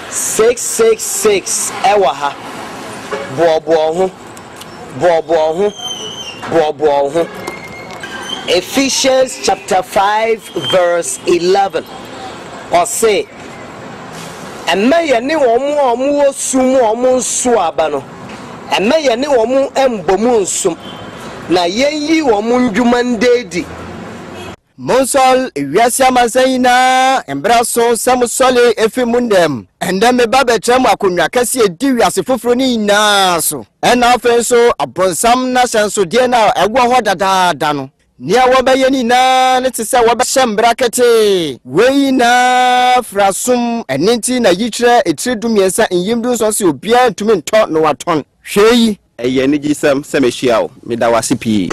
666 ewa ha bobo. Ephesians chapter 5 verse 11 or say emeye ni omu osumu omu nsu aba emeye ni omu embomu nsum na yenyi omu ndwuma ndedi Monsol wiase amasayina embraso samusole efimundem enda me babetram akonwa kase edi wiase foforo ni naso ena afenso abonsam na senso de na egwo ho dadaada no nia wobaye ni na ne tse woba shembra kete wei na frasum eninti na yitire etredumiesa enyimdu so se obia ntumi nto no waton hweyi eye ni gisam semehia me da wasipi.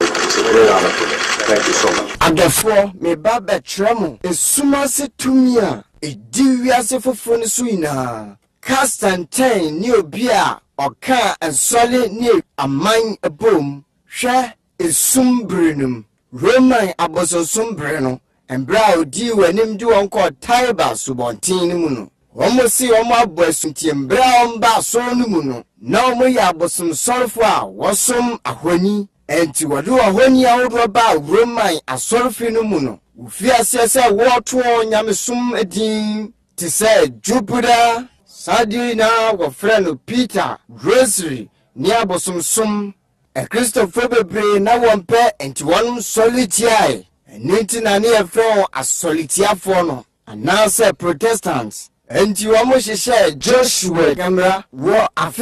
Thank you so much. Adefo me baba tremo esumase tumia ediwiase foforo ni suina Constantine ni obia oka ensole ni aman ebom hwe esumbrenum Roman abosonsumbreno embra odi wanim di wonko Tiber subontin ni mu no womo si womo aboasunti embra omba so ni mu no na womo ya abosom sorfo a wosom ahwani enti wadu ahwani awodo ba Roman asorfi no mu no ufi asese woto nyamesum edin ti se Jupiter Sadina wo friend Peter Rosary ni abosomsom a Christopher bebre na wompe enti wonum solitiai enti na ne efro a solitiafo no anase Protestants enti womo hihye Joshua camera wo afi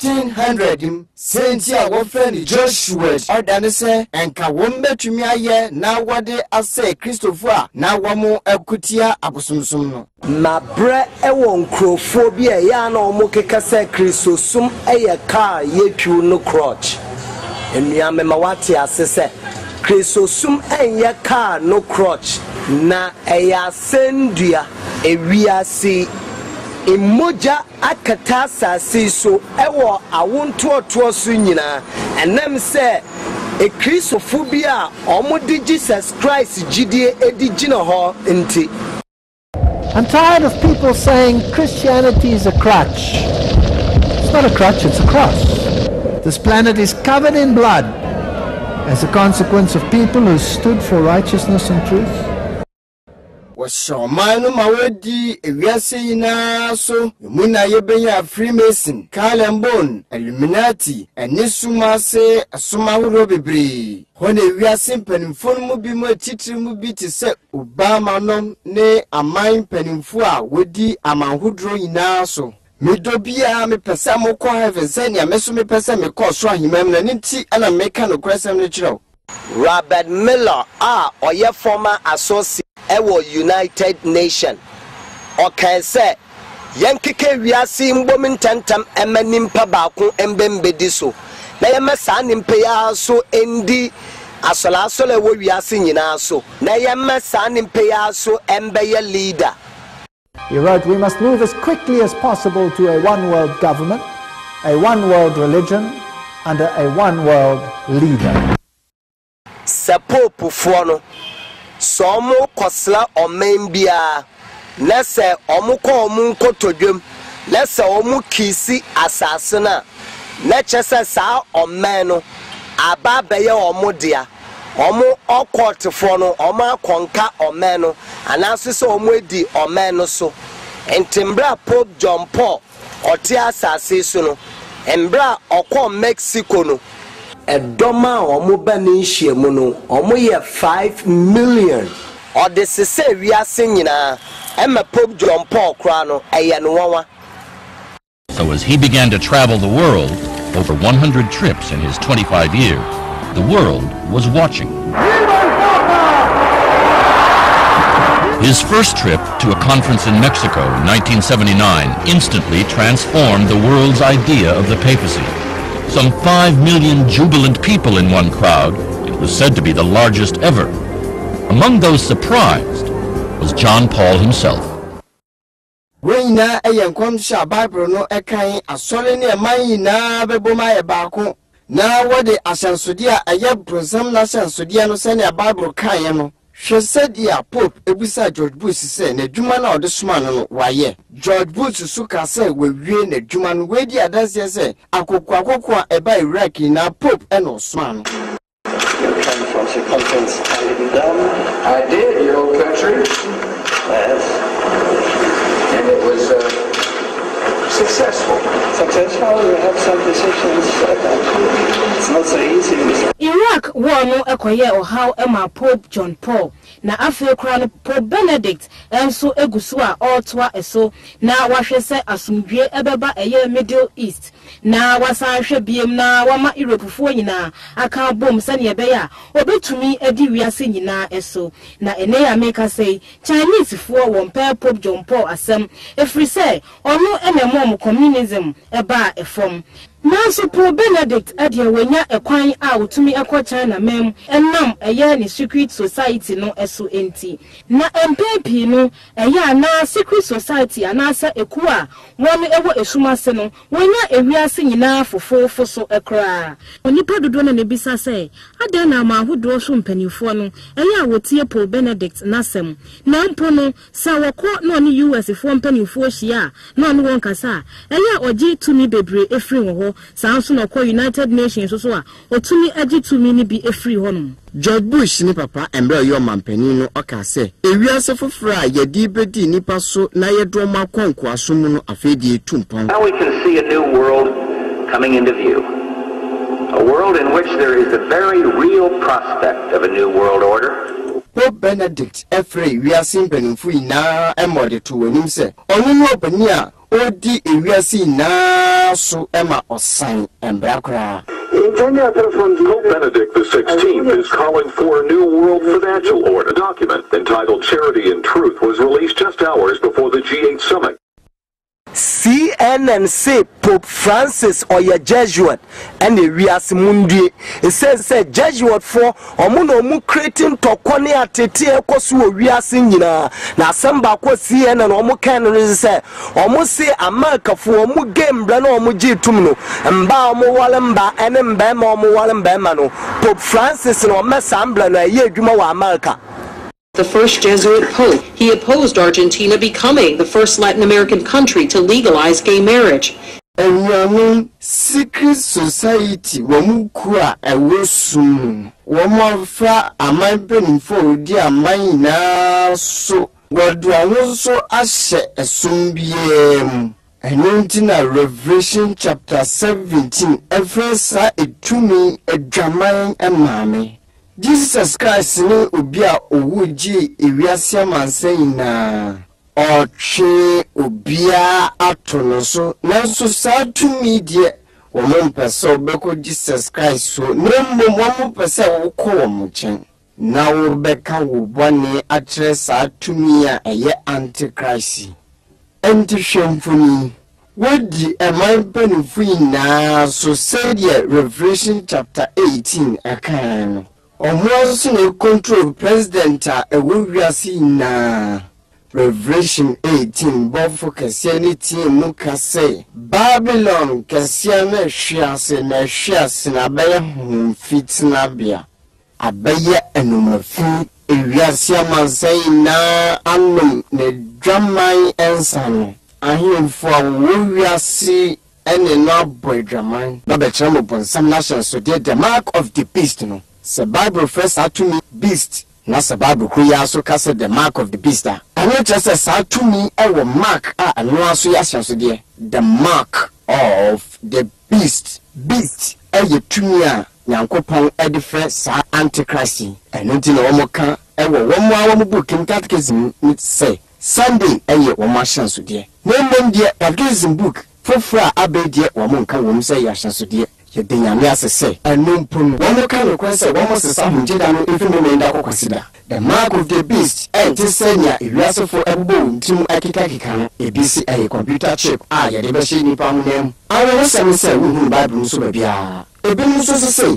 1500 senti a wo friend Joshua odane se enka wombetumi aye na wode ase Christopher na womo akutia abosomsom no mabre ewo nkrofo bi e ya na omo kekase Christosum eye car yetwu no crotch enuame mawati asese Christosum enye car no crotch na eya sendua ewiase emoja akata asase so ewo awontoto so nyina enem se e Christopher bi a omo di Jesus Christ gidie edigina ho nti. I'm tired of people saying Christianity is a crutch. It's not a crutch, it's a cross. This planet is covered in blood as a consequence of people who stood for righteousness and truth. Washomanu mawedi ewiase ina so muna yebenya Freemason, Kalembon, Illuminati, enisumase asumahuro bebre. Hone ewiase mpanimfo mu bi mu titiri mu bi te se Obama nom ne aman mpanimfo a wodi amanhodro ina so. Medobia me pesa mo ko heaven senia meso me pesa me ko so ahimam na nti ana meka no kwesem ne kiro. Robert Miller oye former associate ewo United Nation okay say yankeke wiase mbom ntantam emanimpa baako embembedi so na yemesa nimpa ya so endi asola wo wiase nyina so na yemesa nimpa ya so embeye leader. He wrote, we must move as quickly as possible to a one-world government, a one-world religion, under a one-world leader. Sepopu fuono somo kosla omembia nese omuko omunko todwem nese omu kisi asasena na chese sa omeno ababeye omudia omu okotefo no omu akonka omeno anaso se omu edi omeno so entimbra Pope John Paul oti asase so no embra okọ Mexico no edoma omu bani hyiemu no omu ye 5 million odesese wiase nyina ema Pope John Paul kra no eye no wawa. So as he began to travel the world, over 100 trips in his 25 years, the world was watching. His first trip to a conference in Mexico in 1979 instantly transformed the world's idea of the papacy. Some 5 million jubilant people in one crowd, it was said to be the largest ever. Among those surprised was John Paul himself. Wena eyenkwamsha Bible no ekan asole ne man na beboma ye baako na wode asansode a eye bronsam na asansode no se ne Bible kan ye no She said, "Yeah, Pope, beside George Bush said, the Juman or the Sman, why, George Bush Suka said, we win the Juman, where the others say, I could quack a by Iraqi, now Pope and Osman." Conference handed down. I did, your old country. Yes. And it was successful. Successful, we have some decisions. It's not so easy. Iraq won ekoye ohaw ema Pope John Paul na afei kra no Pope Benedict enso egusu a otwa eso na wahwe se asumdwe ebeba eye Middle East na wasan hwe biem na wama Europefoɔ nyina aka bom sane ebeya obetumi edi wiase nyina eso na ene ya make say Chinese foɔ won pe Pope John Paul asem efri se ono enemom communism eba efom. Nanso Pope Benedict adie wanya ekwan a otumi ekọ China mem enam eye ni secret society no eso enti na MPP no eye na secret society anasa eku a won ewo esumase no wanya ewiase nyina fofofo so ekra onipa dodo na nebisa se adan na mahodo so mpanifo no eye a wotie Pope Benedict nasem na mpo no sa wokọ na oni US fo mpanifo hia na oni won kasa eye a oji tumi bebre efri wo Sanso no ko United Nations so a otumi agi tumi ni bi efri honum. George Bush ni papa embre yo mampani no oka se ewiase foforo a yedi bedi nipa so na yedo ma konko asom no afedi etumpon. Now we can see a new world coming into view. A world in which there is the very real prospect of a new world order. Pope Benedict efre wiase mpanimfo ina emode to wanim se onu no bani a odi ewiase na so ema osan embrakra. Pope Benedict XVI is calling for a new world financial order. A document entitled Charity and Truth was released just hours before the G8 summit. CNN say Pope Francis or your Jesuit and the Rias Mundi. It says Jesuit for omuno creating tokone atete ekoso Rias nyina na samba kwa CNN omu kan say omu say America for omu game bra na omu jitum no mba omu walemba ene mba ma omu walemba ma no Pope Francis no mesambla na ye adwuma wa America. The first Jesuit pope, he opposed Argentina becoming the first Latin American country to legalize gay marriage. Secret society wamukua ewosum wamafra amanpenfo di amanyina so godwa so ahye esumbiem enuntina Revelation chapter 17 efresa etumi edwaman emame. Jesus Christ ni ubia owuji ewiase amansan na oche ubia atono so nanso satumi die womon pese obeko Jesus Christ so nemmo womon pese wokọ womchen na wo beka wo bone atre satumi a eye antichrist enti hwemfuni wodi emanpanifo na so said Revelation chapter 18 akan Omuaso ne control president a ewuwiase na Revelation 18 bofo kese ni tie mu kase Babylon kese na hwiase na baye humfitina bia abaye enumafi ewiase amansai na anum ne dwaman ensano ahemfo a wuwiase ene no boydwaman na betramo bonsam nation so the mark of the beast no. The Bible first had to me beast. Not the Bible who also cast the mark of the beast. And not just a to me our mark and no so the mark of the beast. Beast a yetumia Yankopon edifre sa antichrist. And nothing omoka ever 1 hour book in catechism it say Sunday a ye one chance to dear. No one dear catechism book for fra abe dear woman can wom say yashan so dear. Yedenya say and no pun one kind of question almost the same jedano even no menda ko consider the mark of the beast and tisenya iriaso for ebo tim akika ebisi a computer chip yede be shi ni pamnem awo say we Bible so bia ebinu so say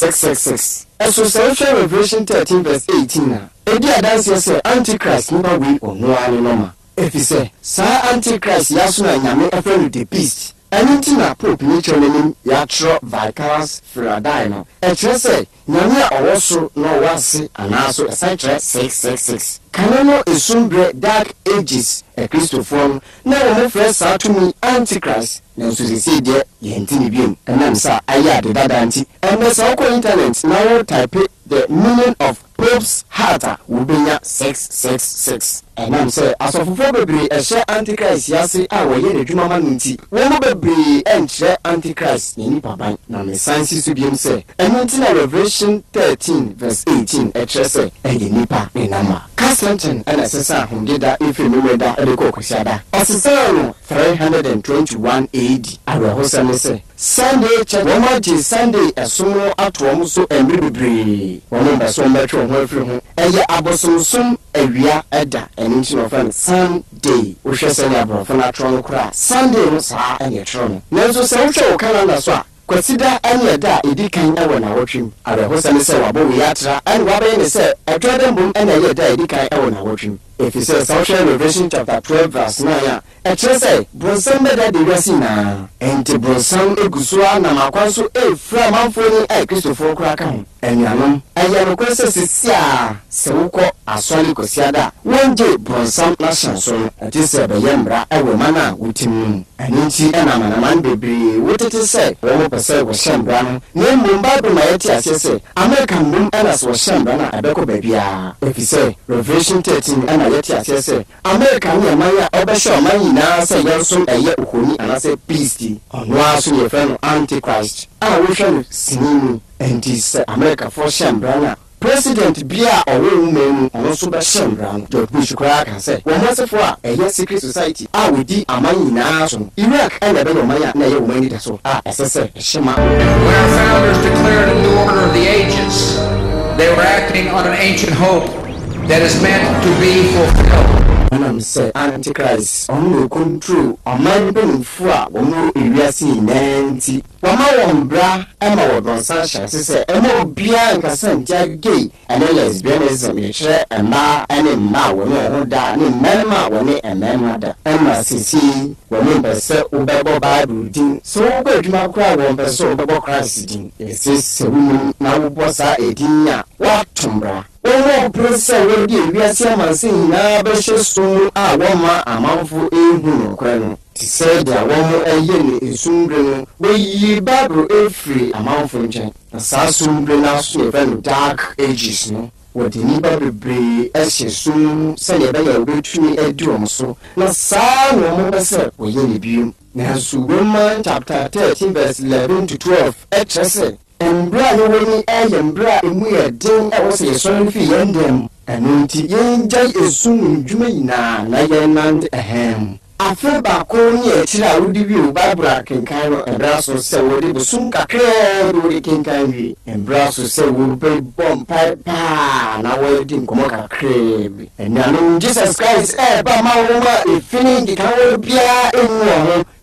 666 eso say Revelation 13 verse 18 na edi adanse say antichrist ni ba we onu ani normal if you say sa antichrist yaso na nyame efre the beast Anytina Pope Nicholas Yatro Vicarious Friday no. Say, Nanya also no wasi and also a centre 666. Canano is soon dark ages a Christopher. Now my friends are to me Antichrist. Now to see there Yentinibium and then sa Aya the Dadanti and there's also internet now type the meaning of Pope's heart will be 666. And I'm say as of February a share Antichrist yasi our year the Jumamanti. One baby and share Antichrist in Papa. Now the sciences to be say and until Revelation 13 verse 18 a tresse and the Nipa in Nama. Castanton and Assessor whom did that if you know that a Cocusiada. Assessor 321 AD. I will host say Sunday check one Sunday a sumo at one so and Bribri. One number so much from her from a ya abosum a ria edda and into of Sunday. We shall send a bro from a tron cry. Sunday was and a tron. Never so calendar swap. Consider any da edikan ewo na wotwim arehosane se wabo yatra and wabe ne se atwadem bom and a da edikan ewo na wotwim if you say social Revelation chapter 12 verse 9 a say bronsam beda de rasina enti bronsam egusua na makwanso efra manfoni ai Christopher kraka ho enuanom ayano kwese sisia se wukọ asọli kosiada wonje bronsam na shanso ati se be yembra ewo mana wutim aninti na manaman bebre wotete se wo pese wo shembra no ne mbomba be mayeti asese American bom enas wo shembra na abeko babia if you say Revelation 13 and yeti asese American yamaya obesho manyina se yenso eye ohoni anase beast ono aso ye friend Antichrist wo hwe sinini and this America for shembra President Bia or woman also by Shembran, George Bush crack and say, one was for a secret society. I would be a man in Iraq and a better Maya, nay, when it so. As I said, Shema. When our founders declared a new order of the ages, they were acting on an ancient hope that is meant to be fulfilled. I'm say Antichrist, on control, a man being for one iriasi nanti. Wama bra, Emma was on Sasha, say, Emma Bia and Cassan Jack gay, and a lesbianism, and ma, and a ma, when da, and Melma, when a mother, Emma CC, when they say, Ubebo Bible din, so good my cry won't be so Ubebo Christ din. It says, woman, now was a dinia, what tumbra. Owo presa we di wiase amanse na be hyeso a woma amanfo ehunu kwano ti said ya womo eye ne esumbre no we yi Bible efri amanfo nchen na sa sumbre na so e dark ages no what ni Bible bre ehyeso se ne be ya obetumi adum so na sa no mo be se we ye ne bium na so Romans chapter 13 verse 11 to 12 say Embra no woni embra emu ye den e wo se so fi yendem anunti yenjai esum dwuma yina na yenand ehem afa ba ko ni e tira wudi bi o Bible kenkan no embra so se wodi busum kakre wodi kenkan wi embra so se wo be bom pa na wodi nkomo kakre bi enanu Jesus Christ ba ma wo ma e fini di kan wo bia enu ho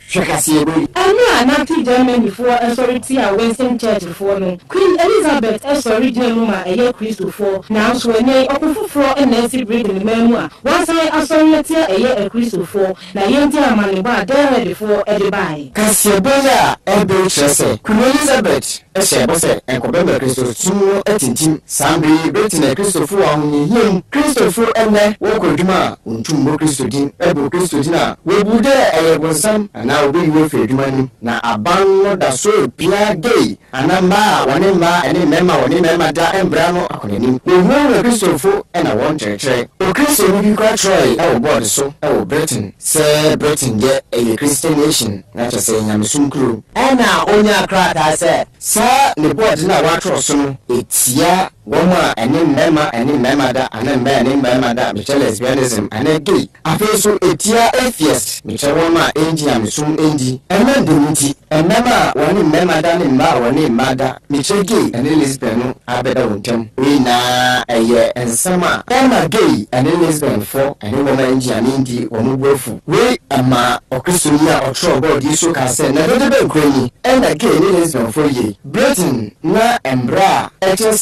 I know an Germany before a sorry tea Western Church before no. Queen Elizabeth a sorry German a year Christopher. Now so a nay open for and Nancy breed in the memoir. Once I sorry tea a year Christopher. Na yentia money bar there before Edibai. Cassiabella, Elbow Chase, Queen Elizabeth, a shabose, and Cobemba Christopher, a tintin, Sambi, Britain, a Christopher on him, Christopher and I, Walker, Untumbo Christodin, Elbow Christodina, we would there, I was some, and now we will feed money. Na abango da so pia gay, anamba, one ma, and a member da and brano, according to the Christopher, and I want to try. O Christopher, you can try our body so, our Britain, say Britain, yet a Christian nation, not to say I'm soon crew. And now, Onya Crat, I said, Sir, the board now want to so, it's ya. Woma ene mema da ane mema da miche lesbianism ane gay afeso etia atheist miche woma enji ya misum enji ene ndemiti emema wani mema da ni mba wani mada miche gay ene lesbian abeda wontem we na eye ensama ema gay ene lesbian for ene woma enji ya nindi womu bofu we ama okristonia otro god yiso ka se na dede be nkroni ena gay ene lesbian for ye Britain na embra eche se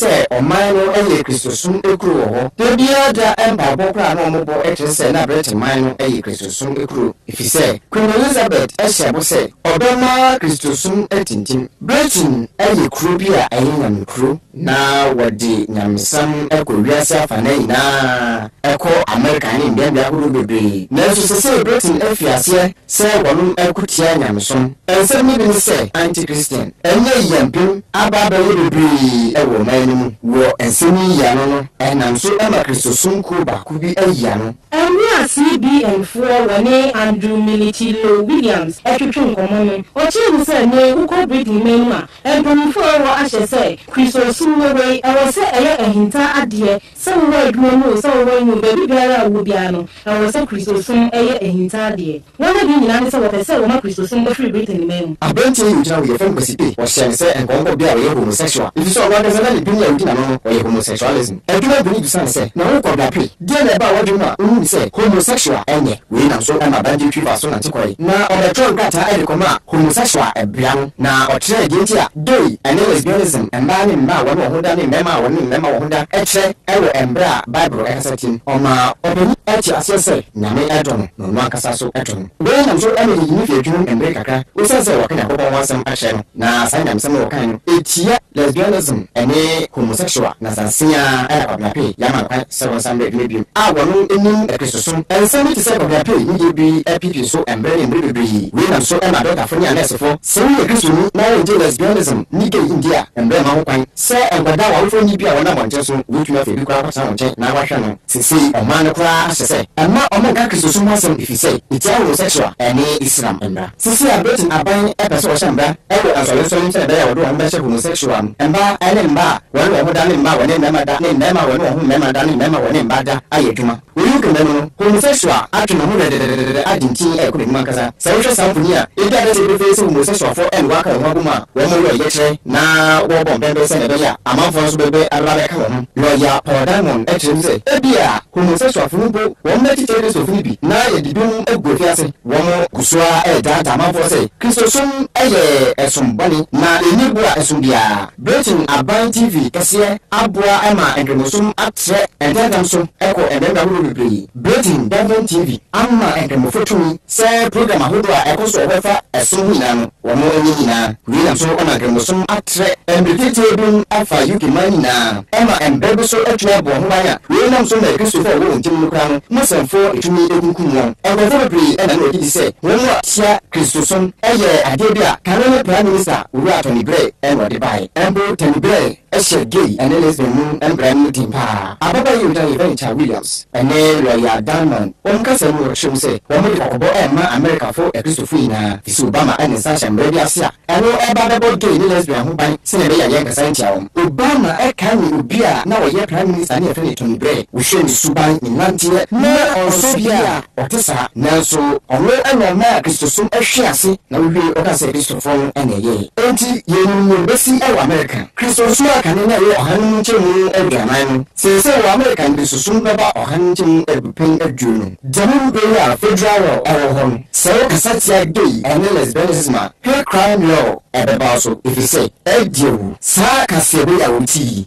aman no eye Kristosum ekuru ho de bia da emba bokra no mo bo etrese na Britain man no eye Kristosum ekuru ifise Queen Elizabeth ehye se odoma Kristosum etintim Britain eye kuru bia enyam kuru na wodi nyamsam ekowiase afana ina eko America ni mbia huru bebre na so se Britain efiase se wonum ekutia nyamsom ensem ni bi se anti-Christian enye yampim aba bebre ewo manum wo ensemi ya no enam so ema Kristosum ku ba ku bi eya no Enya CBN for wani Andrew Militilo Williams etwetwe nkomo no ochi se ne uko Britain menma empom for wo ahye se Kristosum we ewo se eye ehinta ade se wo edwo no se wo nyu bebi biara wo bia no ewo se Kristosum eye ehinta ade wona bi nyina ne se wo pese wo ma Kristosum go free Britain menmu abenti yu jina wo fem kwesipe wo hye se enkonko bia wo homosexual if so wa de na dunia udi na no wo homosexualism eduma bi ni bisa se na wo ko bia pe dia na ba wo dwuma unu se homosexual enye we na so na bandi twi fa so na tikoi na obetro gata edikoma homosexual ebian na otre agenti a doi ene lesbianism emba ni mba wo no hoda ni mema wo ni mema wo hoda etre ewo embra bible exerting oma obeni echi asese nyame edon no no akasa so edon we na so ene ni fi edwum embre kaka we se wo kana ko wansam ahye no na san nyam sam wo kan etia lesbianism ene homosexual na sansia era ba pe yama kwa se wo sam be bi a wo no enim Kristosum ensemi ti se ko bia pe ni bi epipi so embre bi we na so ena dota foni anesefo se we Kristosum na we lesbianism ni ke India embre ma ho kwan se enkwada wa fo ni bia wona monche so we tuma fe bi kwa kwa san monche na wa hwe no sisi oman kwa ahye emma omo ga Kristosum wasem ifise itia homosexual ene Islam emba sisi abetin aban epeso shamba ewo asole nche da ya wodo hombe she homosexual emba ene mba wale wo da ne mba wone mema da ne mema wone wo mema da ne mema wone mba da ayeduma we you can homosexual atuna ho de adinti e ko ni mankasa se wo hwe samfuni a e da de be se homosexual for en waka ho aguma wo mo yo yetre na wo bombe se ne be ya amanfo so be arabe ka wo lawyer Paul Diamond e trim se e bia homosexual funu bo wo meti tere so funu bi na ye dibum egofiase wo mo kusua e da amanfo se Kristosum eye esumbani na enibu a esumbia Britain Aban TV kase aboa ema enkremosum atre entendam so eko emenda huru bibiri Britain Devon TV amma enkremofotumi se program ahodo a ekoso obefa esum hina no womo enyina William so ona enkremosum atre embritete bun afa UK mani na ema embebe so etwe bo ho banya William so na Christopher wo ntim no kra no mosemfo etumi ekunkum won enkremofo bibiri ena no kidi se womo atia Kristosum eye adebia Canadian Prime Minister Uri Tony Blair and what buy Amber Tony Blair a gay and lesbian moon and brand new team pa ababa you dan event Williams and lawyer Diamond on kasa no show say one more ko emma America for a Christopher na Fisu Obama and Sasha Mbedi asia and no eba gay lesbian ho ban se na be ya yanka santia Obama e kan ni obia na wo ye Prime Minister ne fe Tony Blair wo hwe ni suban ni nantie na onso bia otesa na so onwe ana ma Kristosum ehwe ase na wo hwe okase Kristofon ene ye enti ye ni besi e wa America Kristosum aka ne ye ohan chemu eduaman se wa America Kristosum baba ohan chemu ebupen adwunu jamu be ya federal hon se kasatia gay ene lesbianism her crime law ebeba so if you say edio sa kasebe ya wuti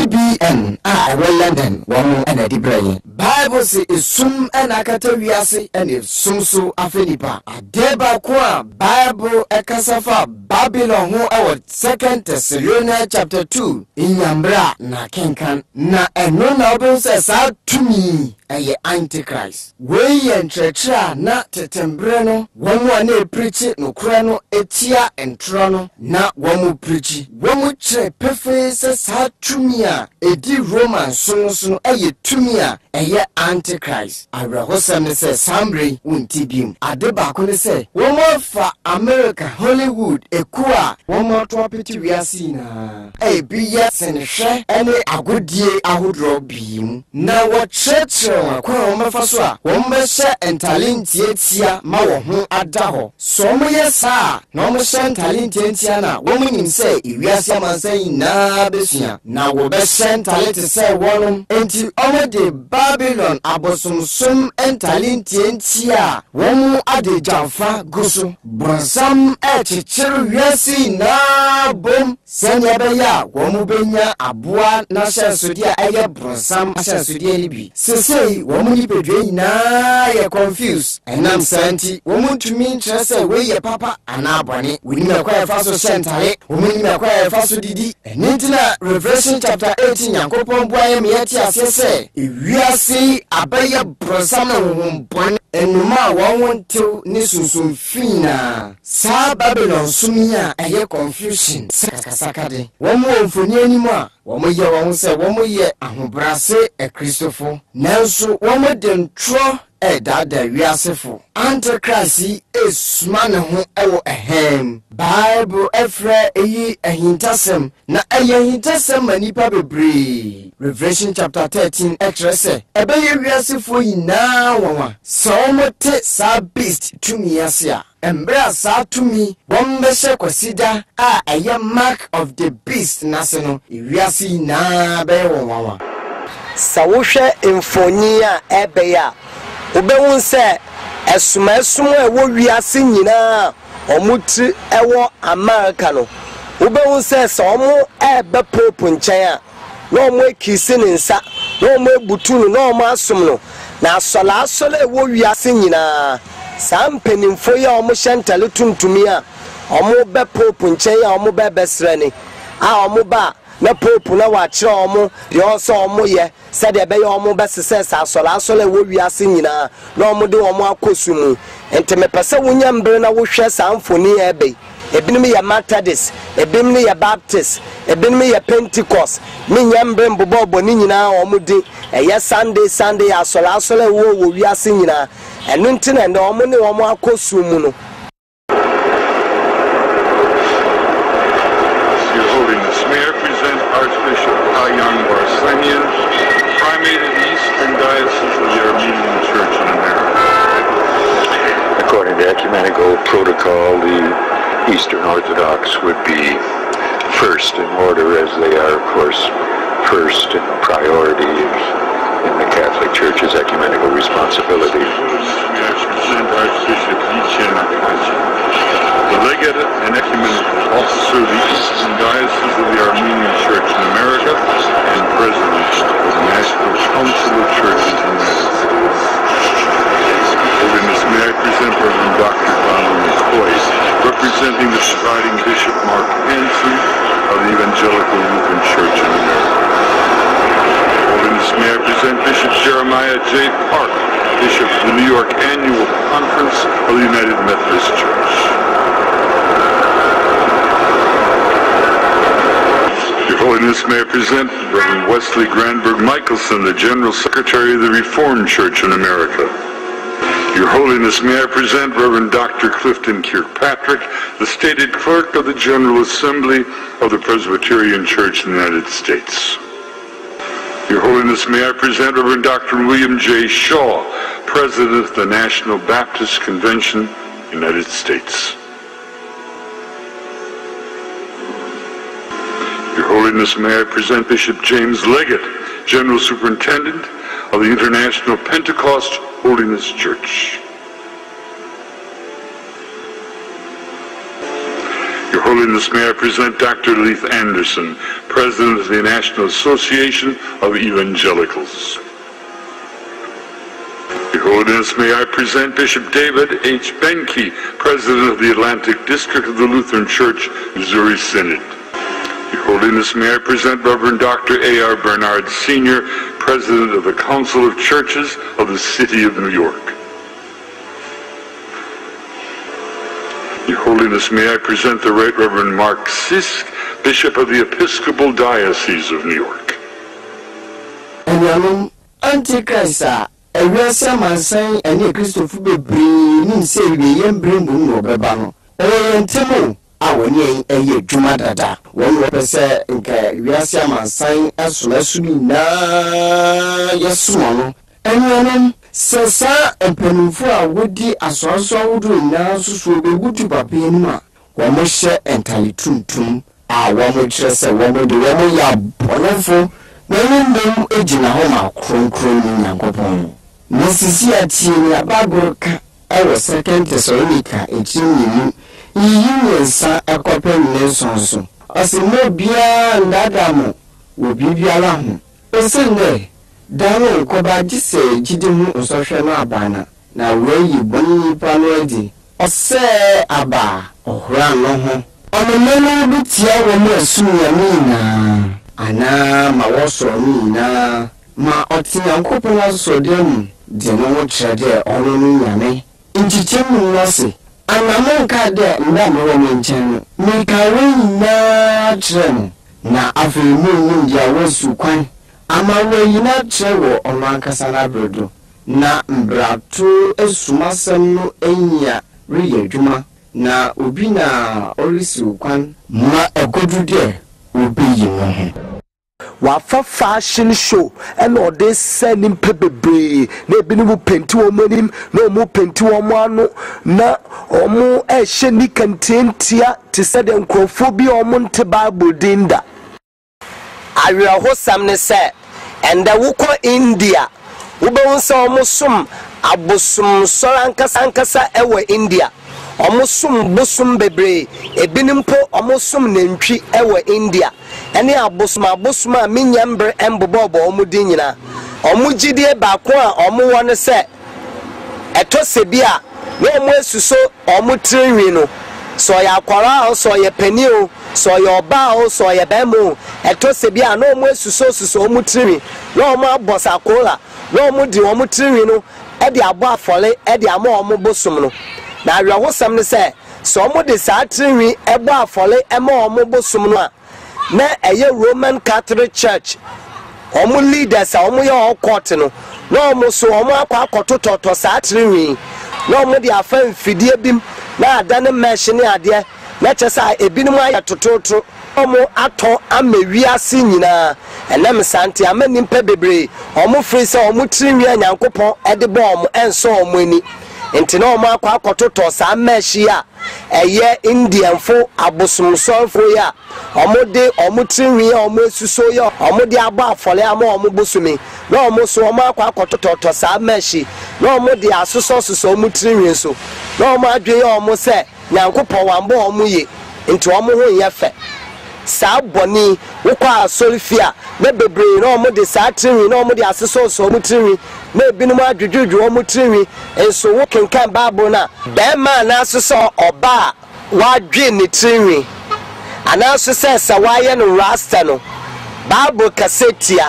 CBN London one and the brain Bible say isum enakata wiase ene sumso afenipa adeba kwa Bible ekasafa Babylon ho our 2 Thessalonians chapter 2 inyambra na kenkan na eno na obo se sa tumi eye antichrist we yentrechra na tetembre no womu ana preach no kura no etia entro no na womu preach womu chere pefe se sa tumi a edi Roman so eye tumi a eye antichrist awrehosem ne se sambre untibim adeba ko ne se womu fa America Hollywood ekua womu to apeti wiase na biya senhwe ene agodie ahodro bim na wo cheche wɔn akwan wɔn bɛfa so a wɔn bɛhyɛ ntale ntiatia ma wɔn ho ada hɔ so wɔn yɛ saa na wɔn hyɛ ntale ntiatia na wɔn nim sɛ ewiase amansan nyinaa bɛsua na wɔbɛhyɛ ntale te sɛ wɔn enti wɔn de Babylon abosomsom ntale ntiatia wɔn ade jamfa gu so bronsam ɛkyekyere wiase na bom sɛnea ɛbɛyɛ a wɔn bɛnya aboa na hyɛnsode a ɛyɛ bronsam ahyɛnsode ni bi sesei wɔn nipadua nyinaa yɛ confused ɛnam saa nti wɔn ntumi nkyerɛ sɛ wɔyɛ papa anaa bɔne wɔnim ɛkɔ ɛfa so hyɛ ntale wɔn nim ɛkɔ ɛfa so didi ɛne nti na Revelation chapter 18 Nyankopɔn boa yɛ meyɛte aseɛ sɛ ewiase abɛyɛ bronsam na wɔn bɔne enuma a wɔn ntew ne sunsun fina saa Babylon sumi a ɛyɛ confusion sakasaka de wɔn wɔ mfoni anim a wɔn yɛ wɔn sɛ wɔn yɛ ahobrase Kristofo nanso wɔn de ntro ɛdada wiasefo Antichrist esuma ne ho ɛwɔ ɛhem Bible ɛfrɛ eyi ahintasɛm na ɛyɛ ahintasɛm ma nipa bebree Revelation chapter 13 ɛkyerɛ sɛ ɛbɛyɛ wiasefo nyinaa wɔn sɛ wɔn te saa beast tumi ase a Embra saa tumi wɔn bɛhyɛ kwasida a ɛyɛ mark of the beast nase no ewiase nyinaa bɛyɛ wɔn wawa sɛ wohwɛ mfoni a ɛbɛyɛ a wobɛhu sɛ ɛsomɛsom a ɛwɔ wiase nyinaa ɔmotri ɛwɔ America no wobɛhu sɛ ɔmo ɛbɛ pope nkyɛn a na ɔmo ekisi ne nsa na ɔmo ebutu no na ɔmo asom no na asɔla ɛwɔ wiase nyinaa saa mpanimfo yi a ɔmo hyɛ ntale tuntumi a ɔmo bɛ pope nkyɛn a ɔmo bɛ bɛsrɛ ni a ɔmo ba na pope na wakyerɛ ɔmo deɛ ɔsɛ ɔmo yɛ sɛdeɛ ɛbɛyɛ ɔmo bɛsesɛ saa asɔla ɛwɔ wiase nyinaa na ɔmo de ɔmo akɔsu mu nti mepɛ sɛ wonya mbere na wohwɛ saa mfoni a ɛbɛyi ebinom yɛ Methodist ebinom yɛ Baptist ebinom yɛ Pentecost menya mbere mbobɔbɔ ne nyinaa ɔmo di ɛyɛ Sunday asɔla ɛwɔ wiase nyinaa ɛno nti na ɔmo ne ɔmo akɔsu mu no Archbishop Kayan Barsamian, Primate of the Eastern Diocese of the Armenian Church in America. According to ecumenical protocol, the Eastern Orthodox would be first in order, as they are, of course, first in priority in the Catholic Church's ecumenical responsibility. We present Archbishop Yichen Akaji, the legate and ecumenical officer of the Eastern Diocese of the Armenian Church in America and president of the National Council of Churches in the United States. Holiness, may I present Reverend Dr. Donald McCoy, representing the presiding Bishop Mark Hansen of the Evangelical Lutheran Church in America. Holiness, may I present Bishop Jeremiah J. Park, Bishop of the New York Annual Conference of the United Methodist Church. Your Holiness, may I present Reverend Wesley Granberg Michelson, the General Secretary of the Reformed Church in America. Your Holiness, may I present Reverend Dr. Clifton Kirkpatrick, the stated clerk of the General Assembly of the Presbyterian Church in the United States. Your Holiness, may I present Reverend Dr. William J. Shaw, President of the National Baptist Convention, United States. Your Holiness, may I present Bishop James Leggett, General Superintendent of the International Pentecost Holiness Church. Your Holiness, may I present Dr. Leith Anderson, President of the National Association of Evangelicals. Your Holiness, may I present Bishop David H. Benke, President of the Atlantic District of the Lutheran Church, Missouri Synod. Your Holiness, may I present Reverend Dr. A.R. Bernard Sr., President of the Council of Churches of the City of New York. Your Holiness, may I present the Right Reverend Mark Sisk, Bishop of the Episcopal Diocese of New York. Antichrist, ewiase amansan ene Kristofo bebree ni nse wiye mbrembu no bebano oyentemo awoni eye dwuma dada won wo pese nka wiase amansan asomasubi na yesumo no ɛnum sesa empenufo a wodi asoaso awudu na susu bebutu papa enum a wɔn hyɛ entali tuntum a wɔn kyerɛ sɛ wɔn de wɔn yɛ abɔnefo na wɔn egyina hɔ ma kronkron ne nyankopɔn na sisi atie ni abagoro ka ɛwɔ second Thessalonica ekyinyimu yiyi nsa akɔpem ne nsonso ɔsɛ bia ndadamo wo bibiara ho ɔsɛ Dano koba jise jidimu nsɔhwɛ no abana na weyi bɔnni pa no adi ɔsɛ aba ɔhora no ho ɔnomeno bi tia wɔ mu asumya nyinaa ana ma wɔsɔ nyinaa ma ɔte Nyankopɔn asɔde mu de no ho kyerɛ dɛ ɔno no nyame nkyikye mu no se anamo nka dɛ nda me wɔ me nkyɛn no mekawe nyinaa kyerɛ no na afei mu dia wɔsu kwan ama wayina kyerɛ wɔ ɔno ankasa na abredo na mbrato esumasɛm no enya reyɛ adwuma na obi na ɔresiw kwan ma ɛkodu dɛ obi yi no ho wafa fashion show and all this sending pebebre na ebinom penti wo manim na omu penti wo ano na omu ehye ni kantentia te sɛ de nkrofo bi omu nte Bible dinda awira hosam ne sɛ enda wukɔ India wobɛhu sɛ omu som abosom sɔra ankasa ɛwɔ India omu som bosom bebre ebinim po omu som nantwi ɛwɔ India ɛne abosom a menyambre embobobo omu di nyina omu gidie baako a omu wɔ ne sɛ ɛtɔ bia na omu esuso omu tirinwi no so ya akwara o so ya pani o so ya oba o so ya bemo ɛtɔ bia na omu esuso omu tirinwi na omu abosakola na omu di omu tirinwi no ɛde abo afɔle ɛde ama omu bosom no na awɛhosam ne sɛ so omu de saa tirinwi ɛbɔ afɔle ɛma omu bosom no a na ɛyɛ Roman Catholic Church omu leaders a omu yɛ all court no na omu so omu akɔtotɔ saa tirinwi na omu de afa mfidie bim na adane mesh ne ade na kyesa ebinom ayɛ tototo omu atɔ ama wiase nyina ɛnam sante ama nimpa bebre omu free sɛ omu tirinwi Nyankopɔn ɛde bɔ omu ɛnso omu ani enti na omu akɔtotɔ saa mesh ya ɛyɛ Indianfo abosomsɔfo ya omu de omu tirinwi omu esuso ya omu de aba afɔle ama omu bosumi na omu so omu akɔtotɔ saa mesh na omu de asoso omu tirinwi so na omu adwe ya omu sɛ Nyankopɔn wambo omu ye enti omu ho yɛ fɛ saa bɔni wokɔ asɔrifia na bebre na omu de saa tirinwi na omu de asoso omu tirinwi na ebinom adwudwudwu omu tirinwi enso wo kenkan Bible na bɛma na asoso ɔba wadwe ne tirinwi ana asoso sɛ wayɛ no rasta no Bible kasetia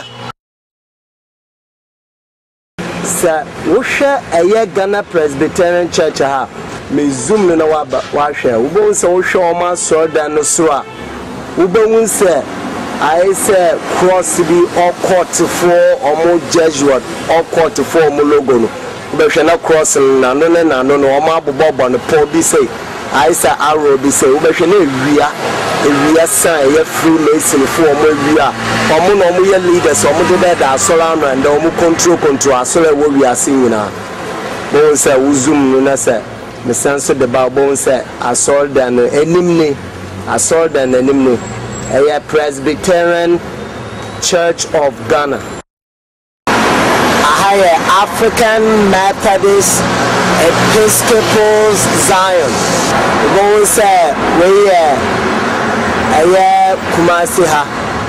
sa wohwɛ ɛyɛ Ghana Presbyterian Church ha me zoom no na wahwɛ wobɛhu sɛ wohwɛ ɔma asɔrdan no so a wobɛhu sɛ ayɛ sɛ cross bi ɔkɔtefo ɔmo Jesuit ɔkɔtefo ɔmo logo no wobɛhwɛ na cross no nano no ɔmo abobɔbɔ no pɔ bi sɛ ayɛ sɛ arrow bi sɛ wobɛhwɛ na ewia san ɛyɛ Freemason fo ɔmo ewia ɔmo na ɔmo yɛ leaders ɔmo de bɛda asɔre ano and ɔmo control asɔre ɛwɔ wiase nyinaa wɔn sɛ wuzum no na sɛ mesan so de ba wɔn sɛ asɔre dan no anim ne asɔre dan anim no ɛyɛ Presbyterian Church of Ghana ahayɛ African Methodist Episcopal Zion wɔn sɛ wɔyɛ ɛyɛ Kumasi ha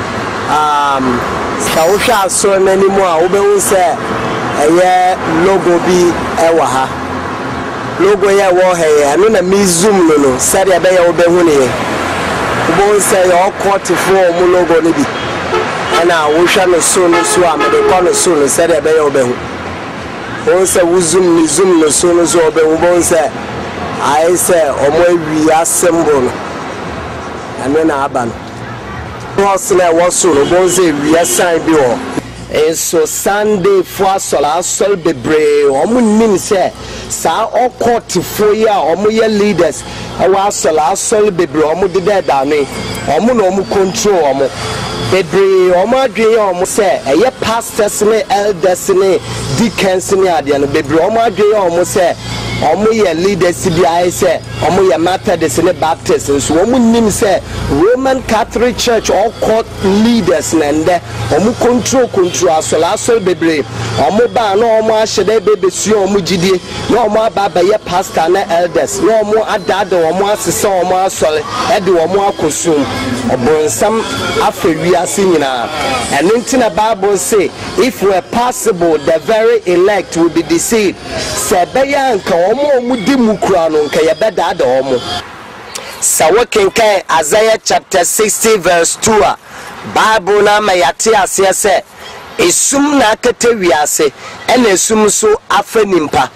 sa wohwɛ asɔre n'anim a wobɛhu sɛ ɛyɛ logo bi ɛwɔ ha logo yɛ wɔ ha yɛ ɛno na me zoom no sɛdeɛ ɛbɛyɛ wobɛhu ne yɛ wobɛhu sɛ yɛ ɔkɔtefoɔ ɔmo logo no bi ɛna wohwɛ no so no so a mede kɔ no so no sɛdeɛ ɛbɛyɛ wobɛhu wɔn sɛ wo zoom no so no so wobɛhu wɔn sɛ ayɛ sɛ ɔmo awia symbol no ɛno na aba no cross na ɛwɔ so no wɔn sɛ awia sign bi wɔ so Sunday for asɔre bebre omu nim sɛ saa ɔkɔtifo yi a omu yɛ leaders ɛwɔ asɔre bebre omu de da ne omu na omu control omu bebre omo adwen omo se eye pastors ne elders ne deacons ne ade no bebre omo adwen omo se omo ye leaders bi ai se omo ye Methodist ne Baptist so omo nim se Roman Catholic Church all court leaders nende omo control asol bebre omo ba na omo ahede bebesu omo gidie na omo ababa ye pastor na elders na omo adada omo asese omo asole e de omo akosum obonsam afewiase nyina and in the Bible say if were possible the very elect will be deceived sebeya nka omo mudi mukura no nka yebeda da omo sawokenkan Isaiah chapter 60 verse 2 Bible na mayate ase se esum na akete wiase ena esum so afenimpa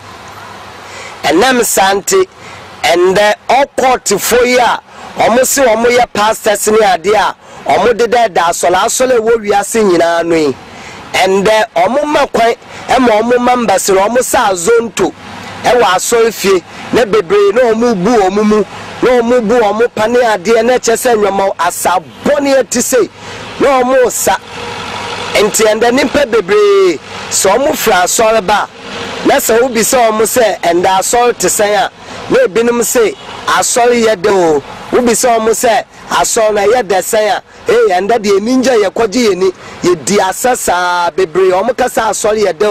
enam sante ende okotifo ya omo se omo ye pastors ni ade a omo de da asole wo wiase nyina no yi ende omo makwan ema omo members no omo sa azonto e wa asolfie na bebre na omo bu omo mu na omo bu omo pane ade na chese nwoma asabone etise na omo sa enti ende nimpa bebre so omo fra asole ba na se obi se omo se ende asole tesen a na ebinum se asole ye de o obi se omo se asole na ye de sen a ende de ninja ye kwaji ye ni ye di asasa bebre omo kasa asole ye de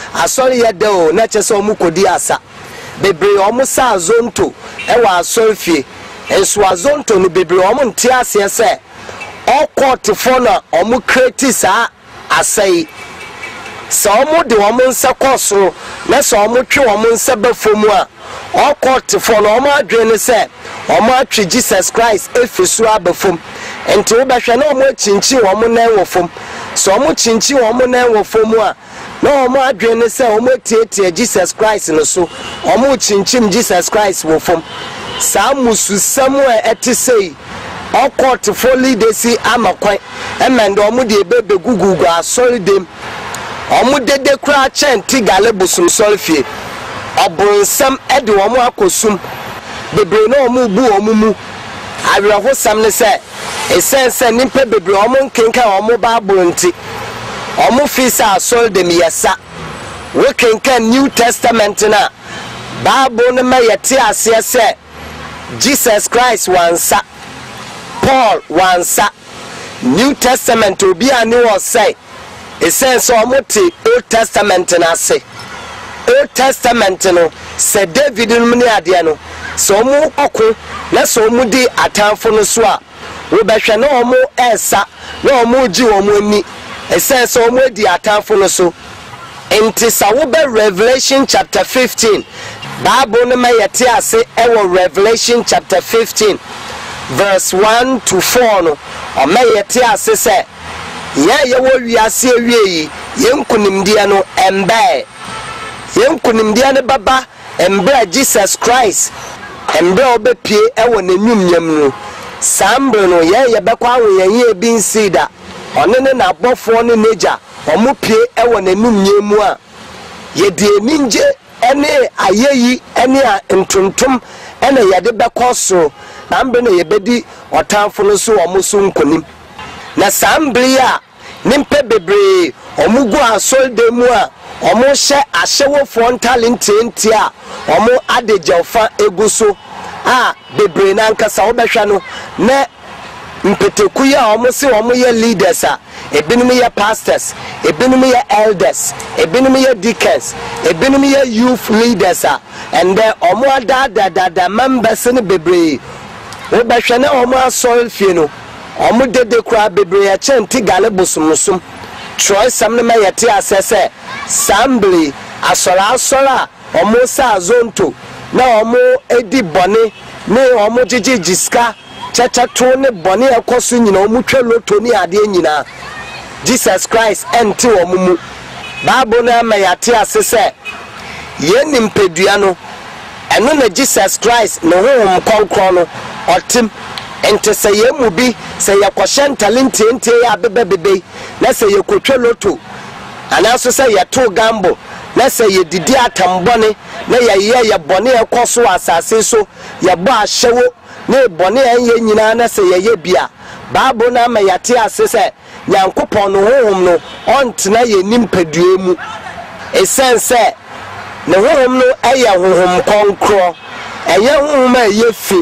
o na chese omo kodi asa bebre omo sa azonto e wa asolfie enso azonto no bebre omo nte ase se okot fo na omo create sa asai so omo de omo nsa koso na so omo twe omo nsa bafomu a okot fo na omo adwene se omo atwe Jesus Christ efisu abafom enti wo behwe na omo chinchi omo na enwofom so omo chinchi omo na enwofom a na omo adwene se omo tietie Jesus Christ no so omo chinchim Jesus Christ wofom sa musu samu etisei okot for leaders amakwan emende omo de bebe gugugu asori dem omo dede kura chenti gale busum solfie obonsam ede omo akosum bebre na omo bu omo mu awerho sam ne se esense nimpe bebre omo nkenka omo Bible nti omo fisa asol dem yesa we kenka New Testament na Bible ne mayete ase se Jesus Christ wansa Paul wansa New Testament obi ani wo say esense omo te Old Testament na say Old Testament no se David no ne ade no so omo okko na so omo di atamfo no so a wo behwe na omo esa na omo ji omo ni esense omo di atamfo no so enti sa wo be Revelation chapter 15 Bible no mayete ase ewo Revelation chapter 15 verse 1 to 4 no o mayete ase se ye wo wiase awie yenkunimdia no embe yenkunimdia ne baba embe Jesus Christ embe obepie ewo n'enwumnyam no sambre no ye bekwa awoyen ebi nsida onene na abofo ne neja omupie ewo n'enwumnyam mu a ye de ninje ene ayeyi ene ntuntum ene ye de bekoso na mbe no ye bedi otamfo no so omuso nkonim na sambre a nimpe bebre omugu asolde mu a omo hye ahyewofo ntalententi a omo adegyefa eguso a bebre na nkasa obehwa no na mpeteku ya omo se omo ye leaders a ebinum ye pastors ebinum ye elders ebinum ye deacons ebinum ye youth leaders a and then omo adada members ne bebre obehwa na omo asolfie no omo dede kura bebre ya chenti gale bosumsum Troy samne mayete asese assembly asora omo sa azonto na omo edi bone ne omo jijiska chachato ne bone ekoso nyina omo tweloto ni ade nyina Jesus Christ enti omo mu Bible na mayete asese ye nimpedua no eno na Jesus Christ no ho konkron no otim ente se ye mu bi se ye kwhye talent ente ya bebebebe na se ye kotwe loto anaso se ye to gambo na se ye didi atambone na ye bone ekoso asase so ye bo ahyewo na bone enye nyina na se ye bia Bible na ma yate ase se Nyankopon no honhom no ontena ye nimpadue mu esense ne honhom no eye honhom konkro eye honhom eye fi.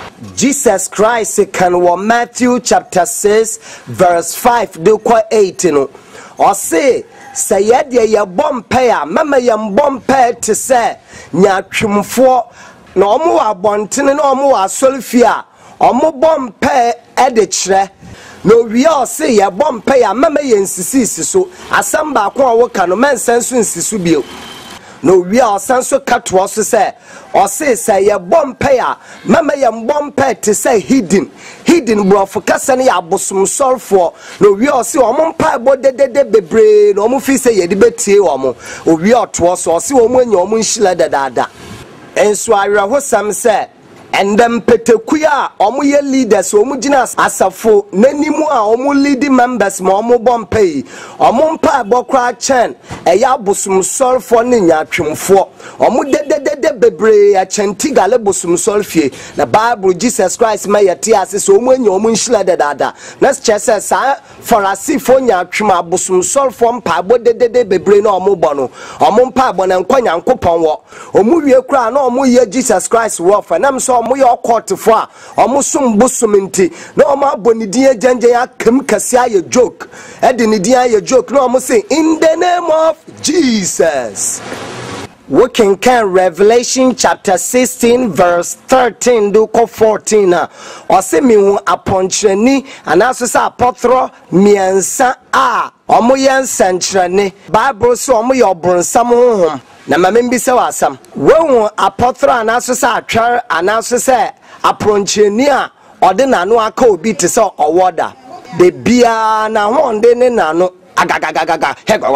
Jesus Christ can Matthew chapter 6 verse 5 do kwa 8 no or say yede ye bompe a mama ye bompe te se nyatwemfo na omo wa bontene na omo wa solfia omo bompe e de kire no wi o say ye bompe a mama ye nsisi so asamba ko wo ka no mensenso nsisu bio no wi o sanso katwo so say o say ye bompe a mama ye bompe te say hidden brofo kasa ne ya bosom sorfo no wi o say omo mpa bo de bebre no omo fi say ye de betie omo o wi o to so o say omo anya omo nhila dada enso awerho sam say and them petekuya omo ye leaders omo gina asafo nanimu a omo leading members ma omo bompe omo mpa bokra chen eya bosum solfo ne nyatwemfo omo de bebre a chenti gale bosum solfie na Bible Jesus Christ ma yete ase so omo anya omo nhila dada let's check say for asifo nyatwem abosum solfo mpa bo de bebre na omo bono omo mpa bo na nkwanya nkopon wo omo wie kra na omo ye Jesus Christ wo fa nam so omo yo court for omo sum bosuminti na omo abonidin agenge ya kem kase aye joke e de nidin aye joke na omo say in the name of Jesus. We can Revelation chapter 16 verse 13 do 14 or say me hu aponcheni anaso sa apotro miensa a omo yen sankrene Bible so omo yo bronsam honhom na mamembi se wasam we hu apotro anaso sa atwar anaso se aponcheni a ode nano aka obi te se owoda de bia na honde ne nano agagagaga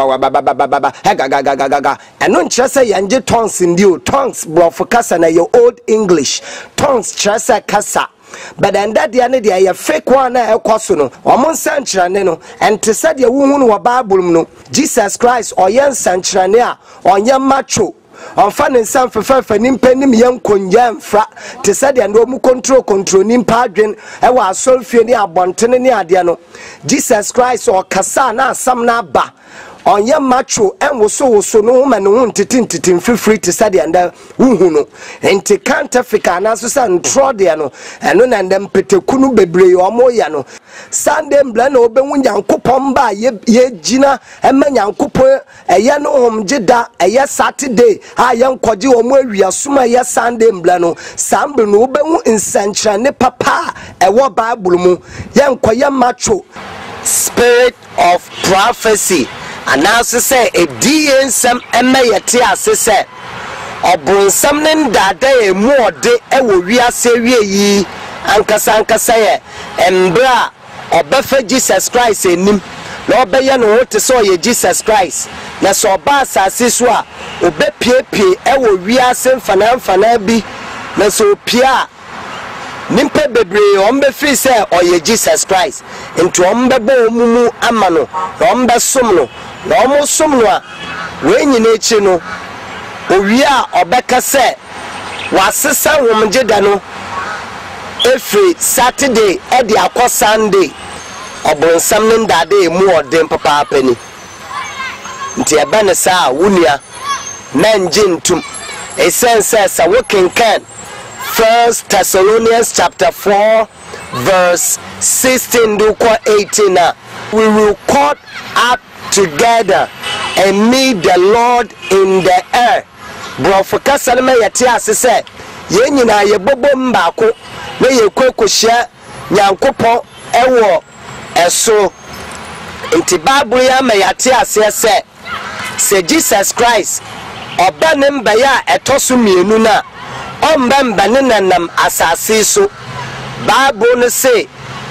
hegagagaga and non chese yanje tongues in you tongues brofo kasa na your old English tongues chese kasa but then that the ane dia fake one na ekoso no omo sankrane no and te said ye wu no Bible no Jesus Christ oyen sankrane a onye macho onfa ne nsam fefa nimpa nim yen konyan fra te said ya no mu control nimpa adwen e wa asolfie ni abontene ni ade no Jesus Christ o kasa na asam na ba onye macho enwoso no ma no ntiti free te said ya nda hu no enti counterfeit na so san trode no eno na ndem petekunu bebre omo ya no Sunday mbla na obenwu nyankopon ba ye gina ema nyankopon eye no homjeda eye Saturday a ye nkoje omo awiasoma ye Sunday mbla no sambe no obenwu nsanchira ne papa ewo Bible mu ye nkoye macho spirit of prophecy and now say a DNSM emayete ase say obronsam ne ndada e mu ode e wo wiase wie yi ankasa ye embra obefa Jesus Christ enim na obeye no wote so ye Jesus Christ na so ba asase so a obepie e wo wiase mfana bi na so pia nimpe bebre ombe free say oye Jesus Christ into ombe bo omumu amano na ombe som no na omo som no a we nyina echi no owi a obeka say wasesa womjeda no every Saturday e di akọ Sunday obronsam ne ndade emu odem papa apani nti ebe ne sa wunia na njintum esense sa wokenkan 1 Thessalonians chapter 4 verse 16 to 18 we will caught up together and meet the Lord in the air. Brofo kasalme yati asese ye nyina ye bobom baako na ye kokohia nyankopon ewo eso nti Bible ya ma yati asese se Jesus Christ oba ne mba ya etoso mienu na ombamba ne nanam asase so Bible say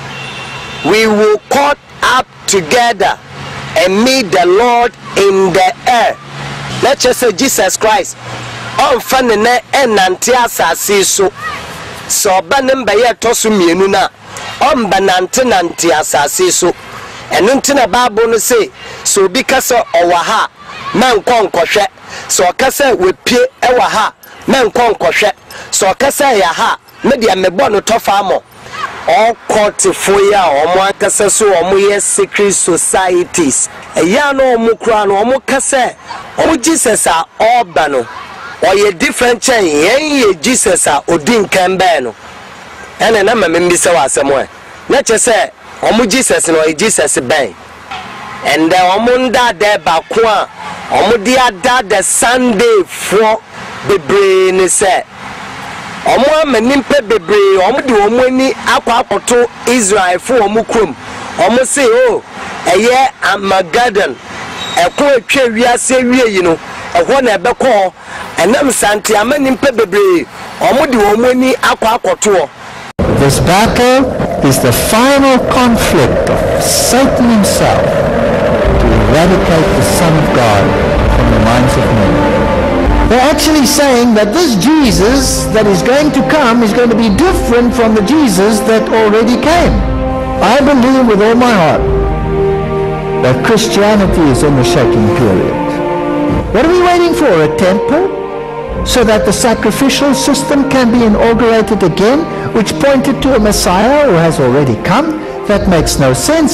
we will caught up together and meet the Lord in the air. Let's just say Jesus Christ on fanene enante asase so banemba ye toso mienu na on banante asase so enunte na Bible no say so bi kasa owa man konkohwe so kasa we pie ewa man konkohwe so kasa ya me dia mebo no tofa amo all court for ya or more casasso or more secret societies. A ya no more crown or more cassa. Oh, Jesus are all bano. Or ye different chain, ye Jesus are Odin Cambano. And a number may be so somewhere. Not just say, Omu Jesus no Jesus bang. And the Omunda de Bakwa, Omudia da the Sunday for the brain is set. Omo menimpe bebre, omo di omo ni akwa akoto Israel for omo krom. Omo say oh, eye Armageddon. Ekwo atwa wiase wie yi no, ehwo na ebekọ. Enam santi amenimpe bebre, omo di omo ni akwa akoto. This battle is the final conflict of Satan himself to eradicate the Son of God from the minds of men. They're actually saying that this Jesus that is going to come is going to be different from the Jesus that already came. I believe with all my heart that Christianity is in the shaking period. What are we waiting for? A temple? So that the sacrificial system can be inaugurated again, which pointed to a Messiah who has already come? That makes no sense.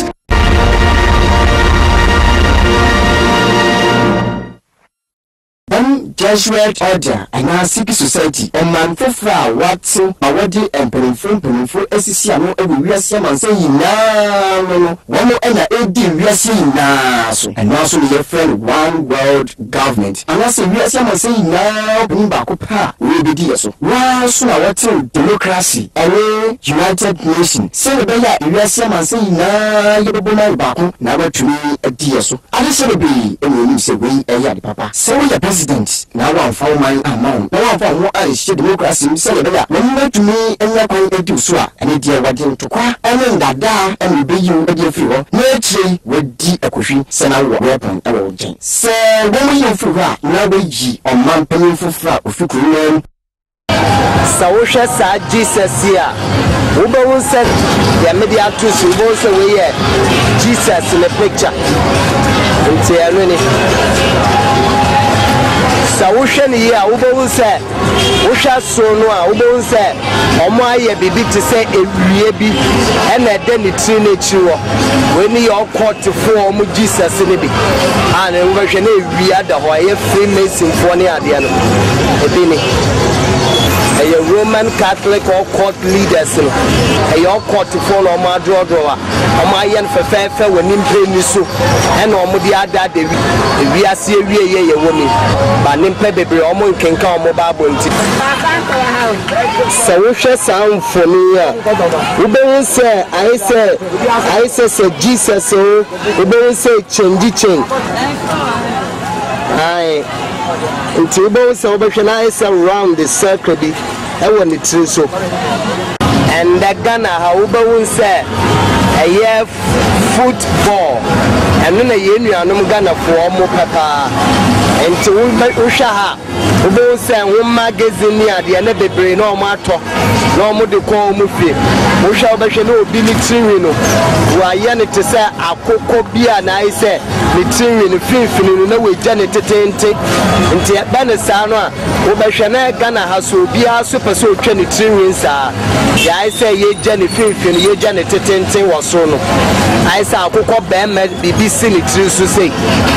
Jesuit order and our secret society and man for what so awadi and penifo esisia no ebi wiase man say no one na edi wiase na so and also the friend one world government and I say wiase man say na bin ba ko pa we be di so wa so na what democracy and United Nations say be ya wiase man say na ye be na ba ko na ba tumi edi so ade say be enu say we eya the papa so we the president now one for my amount. No one for what I should democracy say that when you to me and you're going to do so and dear what you to qua and then that and be you a dear few nature with the equation send out weapon about Jane. So when we have figure now we ye on man paying for flat of you could Sawusha sa Jesus here. Uba said the media to both away Jesus in the picture. Sawusha ni here, Uba said, Usha Sonua, Uba said, Omaya bibi to say a rebi and a denitinature when you are caught to form Jesus in it. And in version we had the Hawaii Freemason for near the end. A Roman Catholic or court leaders, a your court to follow my draw, or my young fair when in plain so, and Omodia that we are serious, a woman, but Nimpe baby almost can come mobile. So we shall sound for me. We say, I say, Jesus, so we say, change. Until both organize around the circle, I want it to so. And the Ghana, however, say a year football, and then a year Ghana for more papa. And to Ushaha, who both say one magazine near the end of the brain or matter, no more to call Mufi. Usha Bashano, Billy Tirino, who are young to say a cocoa beer, and I say, Material, the fifth, and no way, Janet Tente, and Tiabanasana, Ubashana Ghana has will be our super so Trinitarians are. I say, ye Jenny Fifth, and ye Janet Tente was so. I saw Cocoa Bam, BBC, to say.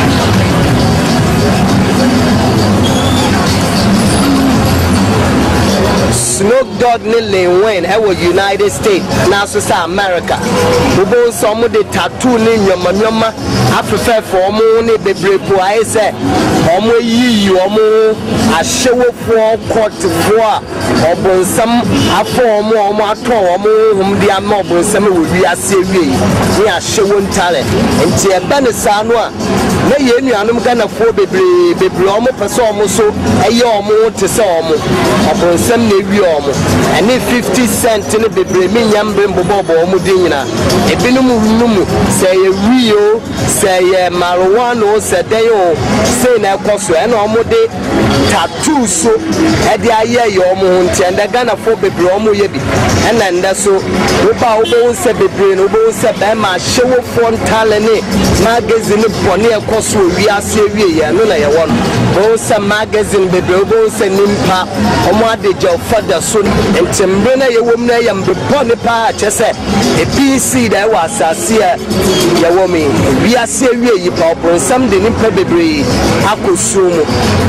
Snoop Dogg Lil Wayne, United States, now America. We both some of the tattoo in your mama. I prefer for money, baby. I say, Omo yi, Omo, I show for court for, or some, I form more, Omo, the amount, some will be a series. We are showing talent. And Tia Benesanoa, may you know, kind of four baby, Omo, Pasomo, so a yomo to some, or some and if 50 cents in the baby, Yambin Bobo Mudina, a Binumu, say a Rio, say marijuana, say Deo, say Nacoso, and Omode tattoo so at the Aya Yomo, and the Ghana for baby Romo Yebi, and then that's so. Uba Ubo said baby, Ubo said Bama, show for talent, magazine, Ponia Coso, we are serious, no, I want. Both magazine, baby, Ubo said Nimpa, Omade Joe Father. yɛ so ntembe na yɛ wom na yɛ mbebɔ ne pa kyɛ sɛ ebi da wɔ asase a yɛ wɔ me wiase wie yi pa ɔbonsam de nipa bebree akɔsuo mu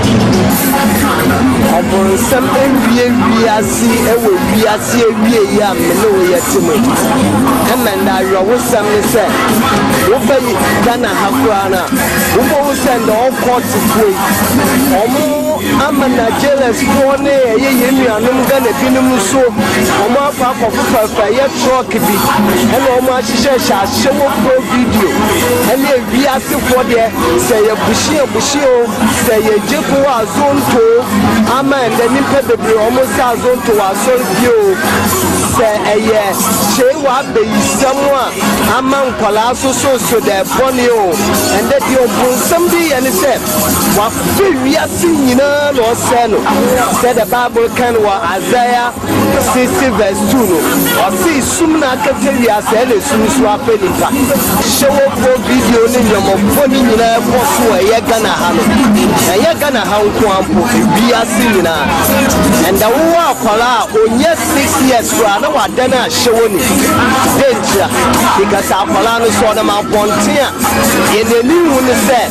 ɔbonsam ewie wiase ɛwɔ wiase wie yi a me ne wo yɛ temu ɛmɛ na awɔwosam ne sɛ wobɛyi Ghana ha koraa na wobɛwo sɛ nda ɔkɔ tefoɔ yi ɔmo ama Nigerians foɔ ne ɛyɛ yɛ nuanom Ghana binom so ɔmo afa akɔfofafa yɛ truck bi ɛna ɔmo ahyehyɛ ahyɛwɔ pro video ɛne ewiasefoɔ deɛ sɛ yɛ buhyia o sɛ yɛ gyeko wɔ azonto ama ɛnda nipa bebree ɔmo sɛ azonto wɔ asɔre bio sɛ ɛyɛ hyɛ wɔ abɛyisɛm a ama nkwalaa so dɛ bɔne o ɛnda deɛ ɔbonsam bi yɛ ne sɛ wafe wiase nyinaa na ɔsɛ no sɛ the Bible kan wɔ Isaiah 60 verse 2 no ɔse sum na akata wiase ɛna sum so afɛ nipa hyɛwɔ pro video ne nyɔmɔfoɔ ne nyinaa kɔ so ɛyɛ Ghana ha no ɛyɛ Ghana ha nko ampo wiase nyinaa ɛnda wowɔ akwalaa a onyɛ 6 years koraa na wadane ahyɛwɔ ne denkyira because akwalaa no so ɔdam abɔnten a yɛnani hu ne sɛ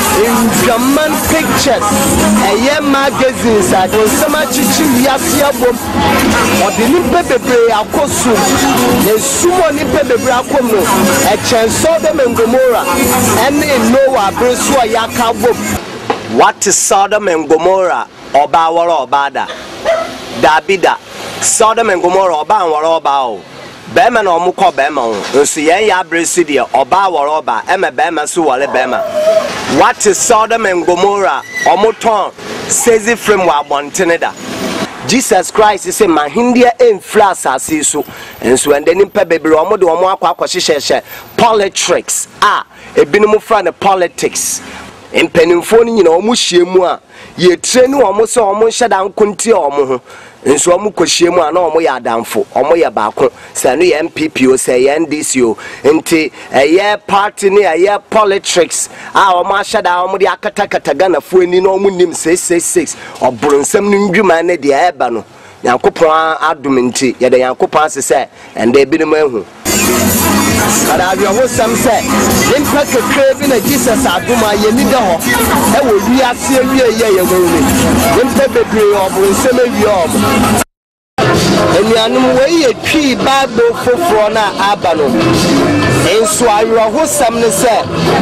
ndwaman pictures ɛyɛ magazines a nsɛm akyikyi wiase abom ɔde nipa bebree akɔ so na sumɔ nipa bebree akɔm no ɛkyɛn Sodom and Gomorrah ɛne Noah abere so a yɛaka bom. What is Sodom and Gomorrah? Ɔbaa wɔrɔ ɔbaa da dabi da Sodom and Gomorrah ɔbaa wɔrɔ ɔbaa o bɛrima na ɔmo kɔ bɛrima ho nso yɛn yɛ abere si deɛ ɔbaa wɔrɔ ɔbaa ɛmɛ bɛrima so wɔre bɛrima. What is Sodom and Gomorrah? Ɔmo tɔn sezi frame wɔ abɔntene da. Jesus Christ say mahindia emfra asase so enso ende nipa bebre omo de omo akwa hyehyehye politics ebinom fra ne politics empanimfo ni nyina omo hyiemu a ye treni omo se omo hyeda nkonti omo ho enso omo kohyiemu a na omo ya adamfo omo ye baako se no ye MPP o se ye NDC o enti ye party ni ye politics omo ahyeda omo de akatakata Ghana fo ani na omo nim 666 obronsam ni ndwuma na de eba no Yankopon adom nti ye de Yankopon ase se ende ebinom ahu Ada awo sam say nimpa kekre bi na Jesus adoma ye ni da ho e wo wiase awie ye woni nimpa bebre obro nsem awie obo enuanum we ye twi Bible foforo na aba no enso awo sam ne say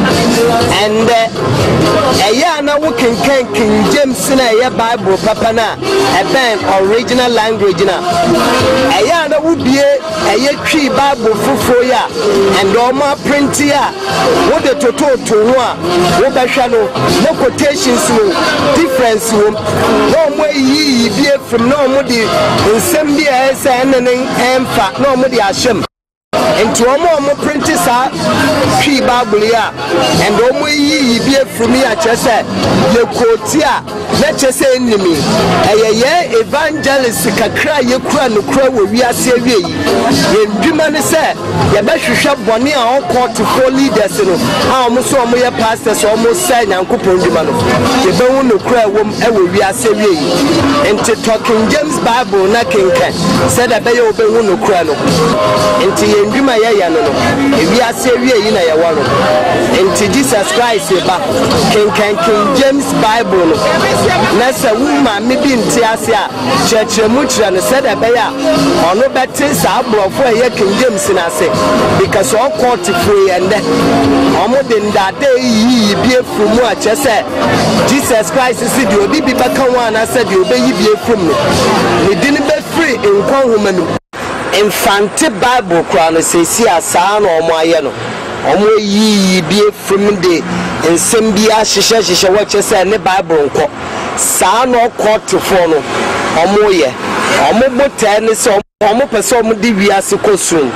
ende eya na wo kenkan King James na ye Bible papa na eben original language na eya na wo bie eye twi Bible foforo ya and oma print ya wo de toto to ho a wo behwa no quotations no difference wo no mo yi bie from no mo di nsem bia ese enen emfa no mo di ahyem enti omo print sa twi Bible ya and omo yi bie from ya chese ye quote ya na chese enimi ye evangelist kakra ye kura no kura wo wiase awie yi ye ndwuma ne se ye behwehwe bone a court for leaders no a omo so omo ye pastors omo say Nyankopon ndwuma no ye bewu no kura wo wo wiase awie yi enti Talking James Bible na kenkan said that be obewu no kura no enti ye ndwuma ye ya no wiase awie yi na ye wo no enti Jesus Christ ba kenkan King James Bible no na se wuma me bi ntiase a chechemu kira no said that be ya ono beti sa abrofo ye King James na se because all court free and omo de ndade yi bie from a chese Jesus Christ said the obi bi baka one na said the obi yi bie from no ne din be free in kon homanu infante Bible kura no se si asa na omo aye no omo yi bie from de ensem bia hyehyehye wo chese ne Bible nko sa no court for no omo ye omo bote ne se omo pese omo di wiase kosun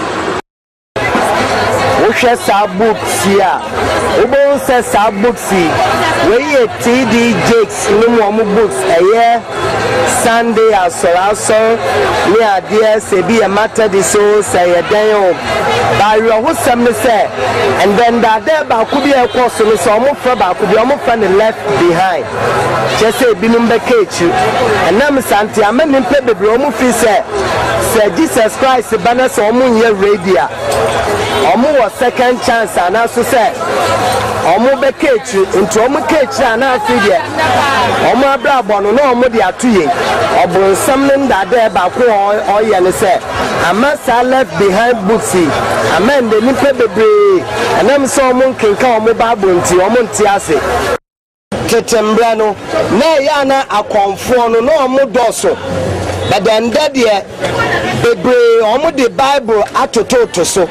wo hwe sa books ya obo se sa books we ye TD Jakes no mo books eye Sunday asɔrasɔ ne adeɛ sɛ bi yɛ mata de so sɛ yɛ dan o baayɔ ho sɛm ne sɛ and then dade baako bi ɛkɔ so no sɛ ɔmo fa baako bi ɔmo fa ne left behind kyɛ sɛ ebinom bɛka akyi ɛnam sante ama nipa bebree ɔmo fi sɛ Jesus Christ ba na sɛ ɔmo nyɛ ready a ɔmo wɔ second chance anaso sɛ ɔmo bɛka akyi nti ɔmo ka akyi anaase deɛ ɔmo abra abɔ no na ɔmo de ato yɛn ɔbonsam ne dade baako ɔyɛ ne sɛ ama saa left behind books ama nde nipa bebree ɛnam sɛ ɔmo nkenka ɔmo Bible nti ɔmo nte ase ketembra no na ɛyɛ na akɔnfoɔ no na ɔmo dɔso badanda deɛ bebree ɔmo de Bible atototo so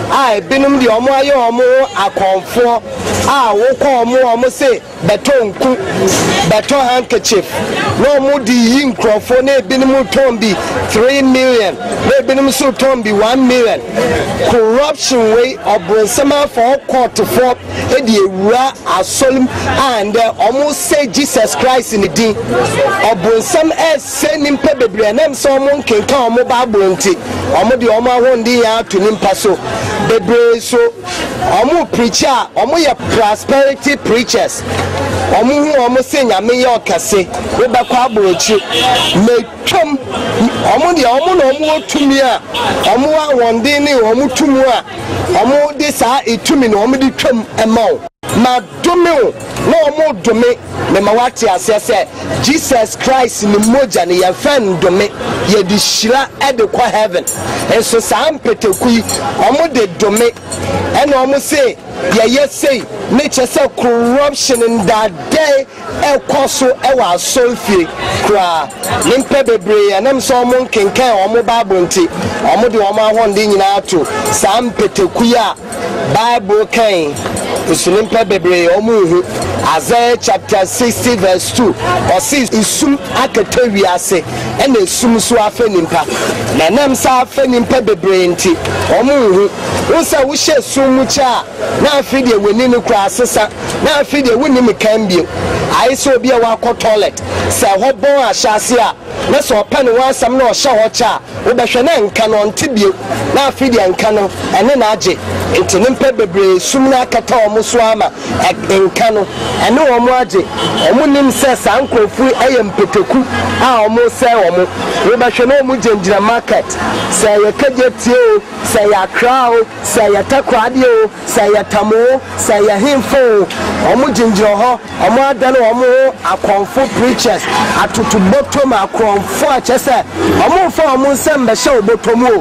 a ebinom deɛ ɔmo ayɛ ɔmo akɔnfoɔ a wokɔ ɔmo se beto nku beto handkerchief na ɔmo de yi nkrɔfoɔ na ebinom tɔn bi 3 million na ebinom so tɔn bi 1 million corruption way ɔbronsam afɔ kɔɔtofoɔ edi ewura asɔlim and ɔmo say Jesus Christ in the din ɔbronsam ɛsɛ nimpa bebree nam sɛ ɔmo nkenka ɔmo Bible nti ɔmo de ɔmo ahondi yɛ ato nimpa so bebree so ɔmo preacher ɔmo yɛ prosperity preachers ɔmo hu ɔmo se nyame yɛ ɔkase wobɛkɔ aborɔkyi metwam ɔmo de ɔmo na ɔmo tumi a ɔmo awɔnde ne ɔmo tumu a ɔmo de saa etumi na ɔmo de twam ɛma wo ma dome wo na ɔmo dome me ma wate asɛ sɛ Jesus Christ ni moja ne yɛ fɛn dome yɛ de hyira ɛde kɔ heaven enso saa mpeteku yi ɔmo de dome ɛna ɔmo se yɛyɛ sei ne kyɛ sɛ corruption ndade ɛkɔ so ɛwɔ asɔfie kura nimpa bebree ɛnam sɛ ɔmo nkenkan ɔmo Bible nti ɔmo de ɔmo ahɔnde nyinaa to saa mpeteku yi a Bible kan usunimpa bebree ɔmo hu Isaiah chapter 60 verse 2 ɔsi isum akata wiase ɛna isum so afɛ nimpa na nam sa afɛ nimpa bebree nti ɔmo hu wosa wo hyɛ sum mu kya na afi de wani no kura asesa na afi de woni me kan bio ayi so obi a wakɔ toilet sɛ hɔ bɔn ahyase a na sɛ ɔpɛ ne wansam na ɔhyɛ hɔ kya wo bɛhwɛ na nka no nte bio na afi de nka no ɛne na agye nti nimpa bebree sum na akata ɔmo so ama nka no ɛne ɔmo agye ɔmo nim sɛ saa nkurɔfo ɛyɛ mpeteku a ɔmo sɛ ɔmo wo bɛhwɛ na ɔmo gyinagyina market sɛ yɛ kagye tie o sɛ yɛ akra o sɛ yɛ takorade o sɛ yɛ tamo o sɛ yɛ hemfo o ɔmo gyinagyina hɔ ɔmo adane ɔmo akɔnfo preachers atoto bɔtɔm akɔnfo a kyɛ sɛ ɔmo mfa ɔmo nsɛm bɛhyɛ bɔtɔm o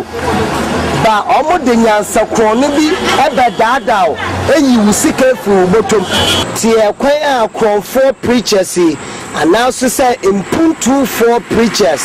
ba ɔmo de nyansa korɔno bi ɛbɛ daadaa o eyi wo sika firi bɔtɔm tie kwan a akɔnfo preachers yi announce sɛ impuntufoɔ preachers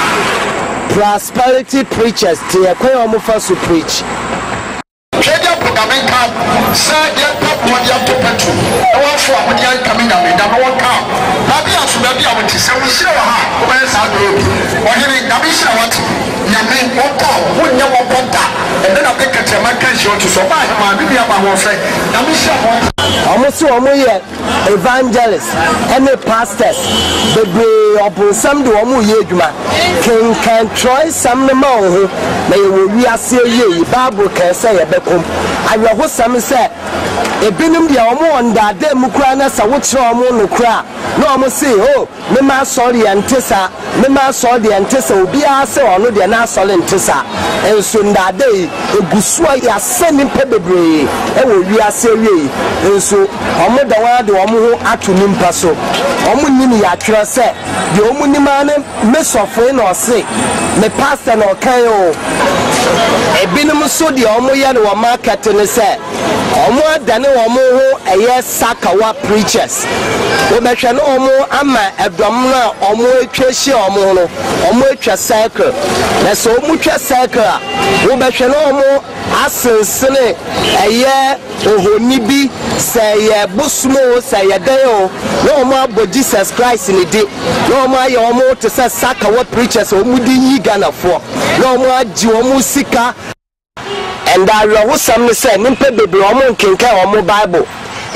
prosperity preachers tie kwan a ɔmo fa so preach Kenya Pugamenka said the top one year to petrol. I want for a year coming up in number one car. Nabia Subabia went to say, we should have where's our group. Or hearing Nabisha what Yamin walk out, wouldn't you want that? And then I think it's a man can show to survive. My baby, my one friend. Nabisha what? Almost one year evangelists and the pastors, the way of some do Omu Yeduma can try some more. May we are saying, Bible can say a becum. I will some say a binum the Omo on that day Mukrana Sawucho no cra. No, I must say, oh, Mima saw the Antissa, Mima saw the Antissa, be our son, no, the Nassau Antissa. And soon that day, a Gusua ya sending Pebble, and we are saying, and so Omo the one the Omo atu nimpa so omo nimi ya twere se de omo nima ne mesofo na ose me pastor na okan o ebinim so de omo ya no market ne se omo adane omo ho eye sakawa preachers we behwe no omo ama edom na omo etwa hye omo no omo etwa cycle na so omo twa cycle a we behwe no omo asensene eye ohoni bi se ye busmo se ye dayo no mo abo Jesus Christ ni di no mo aye omo to say sakawa preachers omo di yi Ghana for no mo agi omo sika and I will some say nimpe bebre omo nkenka omo Bible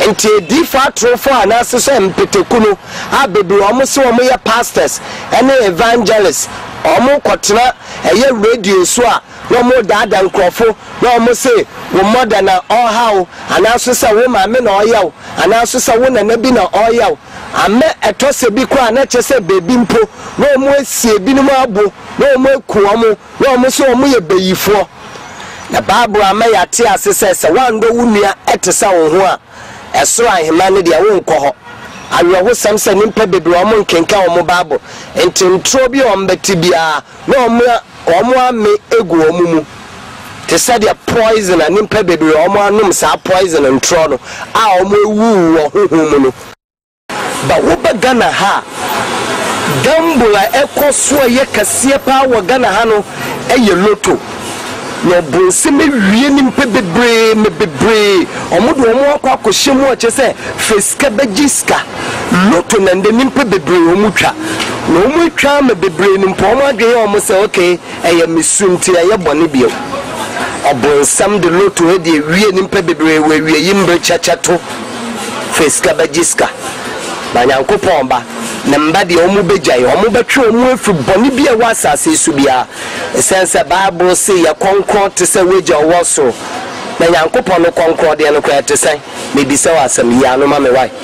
enti difa trofo anase so empetekuno a bebre omo se omo ye pastors ene evangelists omo kotena eye radio so a no mo dada nkrofo no mo se wo mother na ohaw anaso se wo mame na oyaw anaso se wo nana bi na oyaw ame etose bi kwa na chese bebi mpo no mo esie bi no abo no mo ekuomo no mo se omo ye beyifo na Bible amayate asese se wando wunua etesa wo ho a eso ahema ne de wo nkọ ho awe wo samse nimpa bebre omo nkenka omo Bible entintro bi ombeti bia no omo ame egu omo mu te said ya poison and nimpa bebre omo anum sa poison ntro no a omo ewu wo hohom no ba wo ba Ghana ha gambula ekoso ye kase pa wo Ghana ha no eye loto no bonse me wie nimpa bebre omo do omo akwa akohyemu o chese feska bagiska loto na nde nimpa bebre omo twa no omo twa me bebre nimpa omo adwe omo se okay eye mesunti eye bone bio obonsam de loto e de wie nimpa bebre we wie yimbre chachato feska bagiska banyankopon ba na mbade omo begyae omo betwe omo afi bone bia wasase su bia sense Bible say ya konkon te se weja woso na nyankopon no konkon de no kwa te se me bi se wasam ya no ma me wai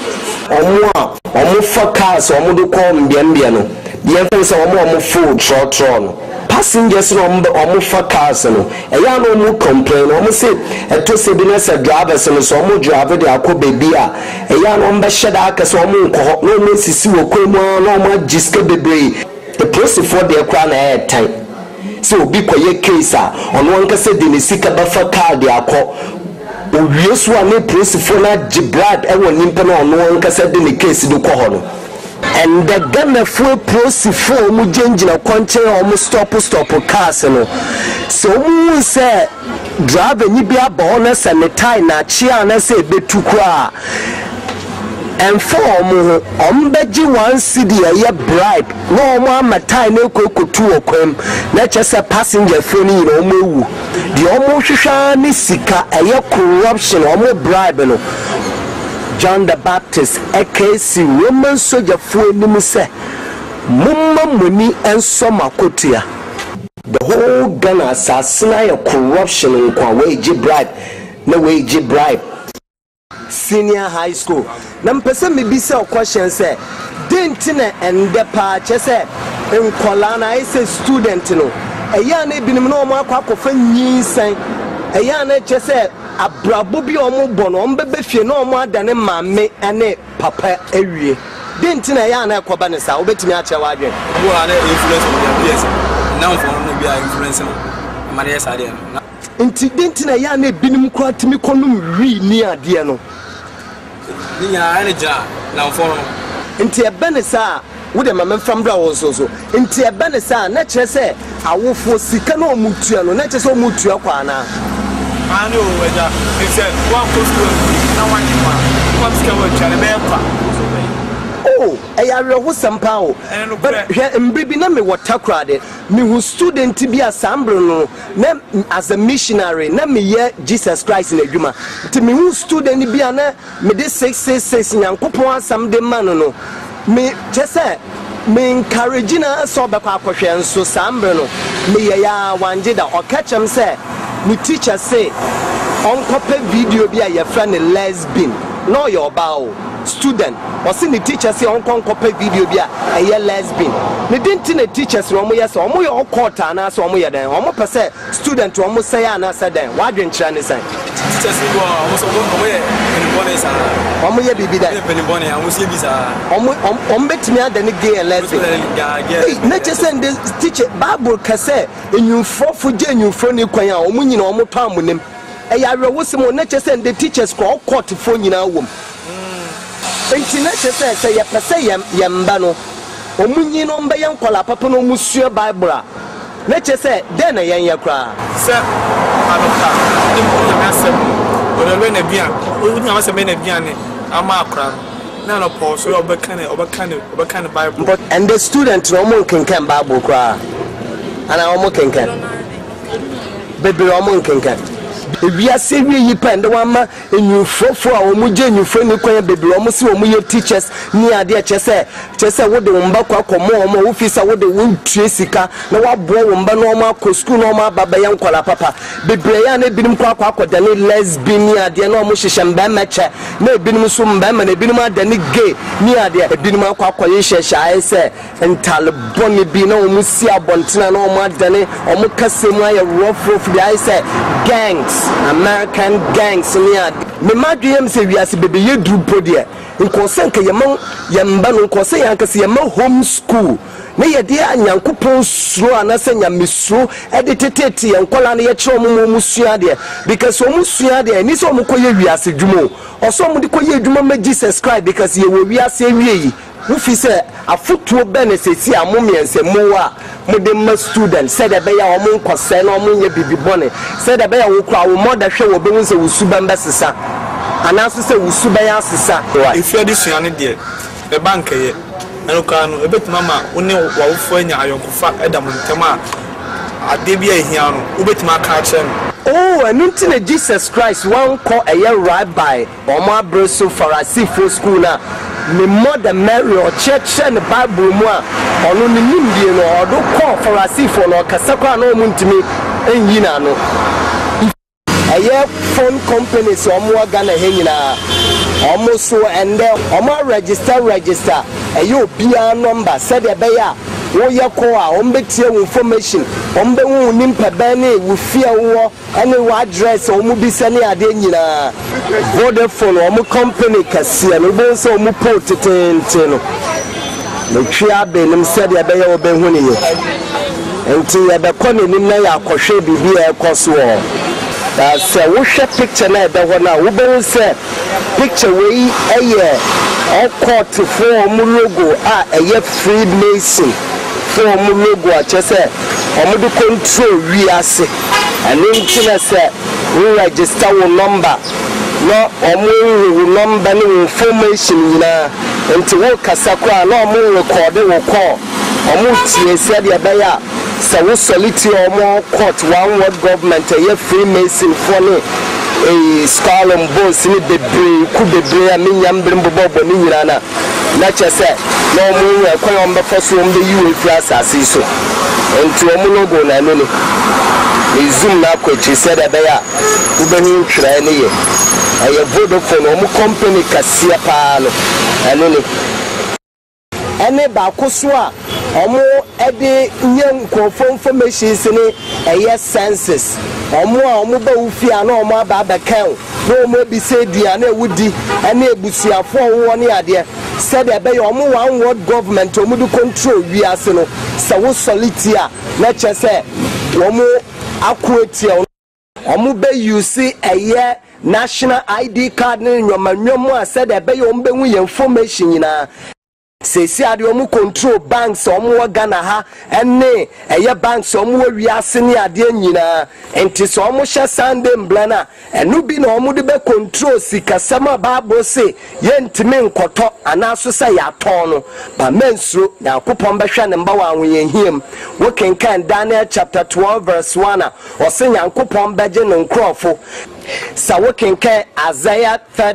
omo focus omo do ko mbia no bia fe se omo full trotro no passengers no omo focus no eya no omo complain omo say eto se bi na se drivers no so omo drive de akoba bia eya no mba sheda aka so omo nko no no sisi wo kwemu no omo giska bebre the process for the kra na time so bi koye case a ono anka se de sika ba fa card akọ owie so a ne process for na gibrad e won nimpa na ono anka se de case do kọ ho no and the Ghana full process for mu jengina kwanche o stop cars no so mu se driver ni bia ba na sanitize na chia na se betukura and for ombeji one city a bribe no more matai no kokotu okwem na chese passenger phone ni no mewu the omo hwehwa ni sika eye corruption omo bribe no John the Baptist AKC Roman soldier for nim se mumma muni enso makotua the whole Ghana assassina ya corruption in kwa wage bribe na wage bribe senior high school na mpese me bi se question say denti na ende pa che se enkola na ise student no eya na ebinim na omo akwa kofa nyinsan eya na che se abrabo bi omo bono ombebe fie na omo adane mamme ene papa ewie denti na eya na ekoba ne sa obetimi a che wadwe wo na influence on their peers now for no be influence no mare sa de no nti denti na eya na ebinim kwa timi konum wi ni ade no niya ene ja na for nti ebene sa wo de mamme famdra wo so nti ebene sa na kire se awofo sika na omutua no na kire se omutua kwa na ani o weja he said one post na one one sika wo chale be pa oh eya ho sampa o but mbribi na me watakra de me hu student bi assemble no na as a missionary na me ye Jesus Christ na adwuma ti me hu student bi na me de 666 nyankopon asam de man no me chese me encourage na so be kwa akohwe enso sambre no me ye ya wanje da okachem say me teacher say on copy video bi a ye friend lesbian no your bow student or see the teacher say on copy video bi a ye lesbian me didn't the teachers no mo yes o mo your court na so mo ye den o mo pese student o mo say na say den wa dwen kira ne say teachers go o so mo ye penibone sa o mo ye bibi da penibone a mo se bi sa o betimi adane gay and lesbian na just send the teacher Bible ka say enyumfo fo je enyumfo ni kwan a o mo nyina o mo to amonem eya rewosimo na just send the teachers ko court fo nyina wom Entina chese se ye pese yemba no omunyi no mba yen kwala papa no musua Bible na chese den na yen yakra se adoka impo na asem o le na bia o nya asem na bia ne ama akra na no po so obekane Bible but and the student no mo kenkan Bible kra ana o mo kenkan bebe o mo kenkan ewiase wi yi pende wa ma enyufofo a omuje enyufo ni kwan bebre omo se omo teachers ni ade chese wo de womba kwa komo omo ofisa wo de wontue sika na wabo womba no omo akọ school no omo ababa yan kwala papa bebre ya na ebinim kwa akoda ni lesbian ni ade na omo hihye mba meche na ebinim so mba ma na ebinim ade ni gay ni ade ebinim akọ yehye aye se entalbon bi na omo si abontina na omo ade ni omo kasemu aye rough bi aye se gangs American gangs ni ade me madwem se wiase bebe yedru podie nkosen ke yemba no nkosen yankase yema home school na yede anyankopon suro anase nyamesuro editetete yankola na ye kire omo sua de because omo sua de ni so omo koye wiase dwumo oso omo de koye dwumo ma Jesus Christ because ye wo wiase wie wufi se afutuo benesesi amomiense mowa mode ma student said be ya omo nkose na omo nye bibibone said be ya wo kra wo moda hwe wo be wonse wusuba mbesesa anaso se wusuba ya sesa if you this one there the bank ye eno kan no ebetima ma woni wawofo anya ayonkofa edam ntema ade bia ehia no obetima ka kire oh and Jesus Christ one call a year rabbi omo abreso Pharisee for school na me mother Mary or church and the Bible mu a ono ni nimdie no odo call Pharisee for no kasa kwa no muntimi enyina no aye phone companies omo Ghana he nyina omo so and omo register aye obia number said e be ya wo ye ko a ombetie information ombe wu nimpa bane wo fia wo ene wo address omo bi sane ade nyina Vodafone omo company kase no bo so omo potentente no twia be nim said e be ya obe hu ne ye enti e be ko ne nim na ya akohwe bibi e koso say we share picture na da hona wo be say picture we eye all court for mu logo a eye Freemason for mu logo a chese omo do control wi ase and in say we register wo number no omo wo number ni information na enti wo kasa kwa na omo record wo call omo tie say de be ya so we solitude omo court one word government a Freemason for ni a skull and bones ni bebre ku bebre a minyam brimbobo ni nyina na chese no mu e kwa ombe foso ombe yiwe fi asase so enti omo logo na no ni zoom na kwachi said be ya ubani twira ne ye aye Vodafone omo company kasia pa no eno ni ene ba koso a omo ede nyem kofo information sene eye census omo ba ufia na omo aba kan no omo bi se dua na ewudi ene ebusuafo wo ne ade said e be omo one world government omo do control wi ase no se wo solitia na chese omo akuetia omo be use eye national ID card ne nyomanyomo a said e be omo be hu information nyina sesi ade omu control banks omu Ghana ha ene eye banks omu wiase ne ade nyina enti so omu hye Sunday mblana enu bi na omu de be control sikasama Bible say yentime nkoto anaso say yaton no ba mensuro yakopon be hwe ne mba wa anwenhiem wo kenkan Daniel chapter 12 verse 1 o se yakopon be je ne nkrofo sa wo kenkan Isaiah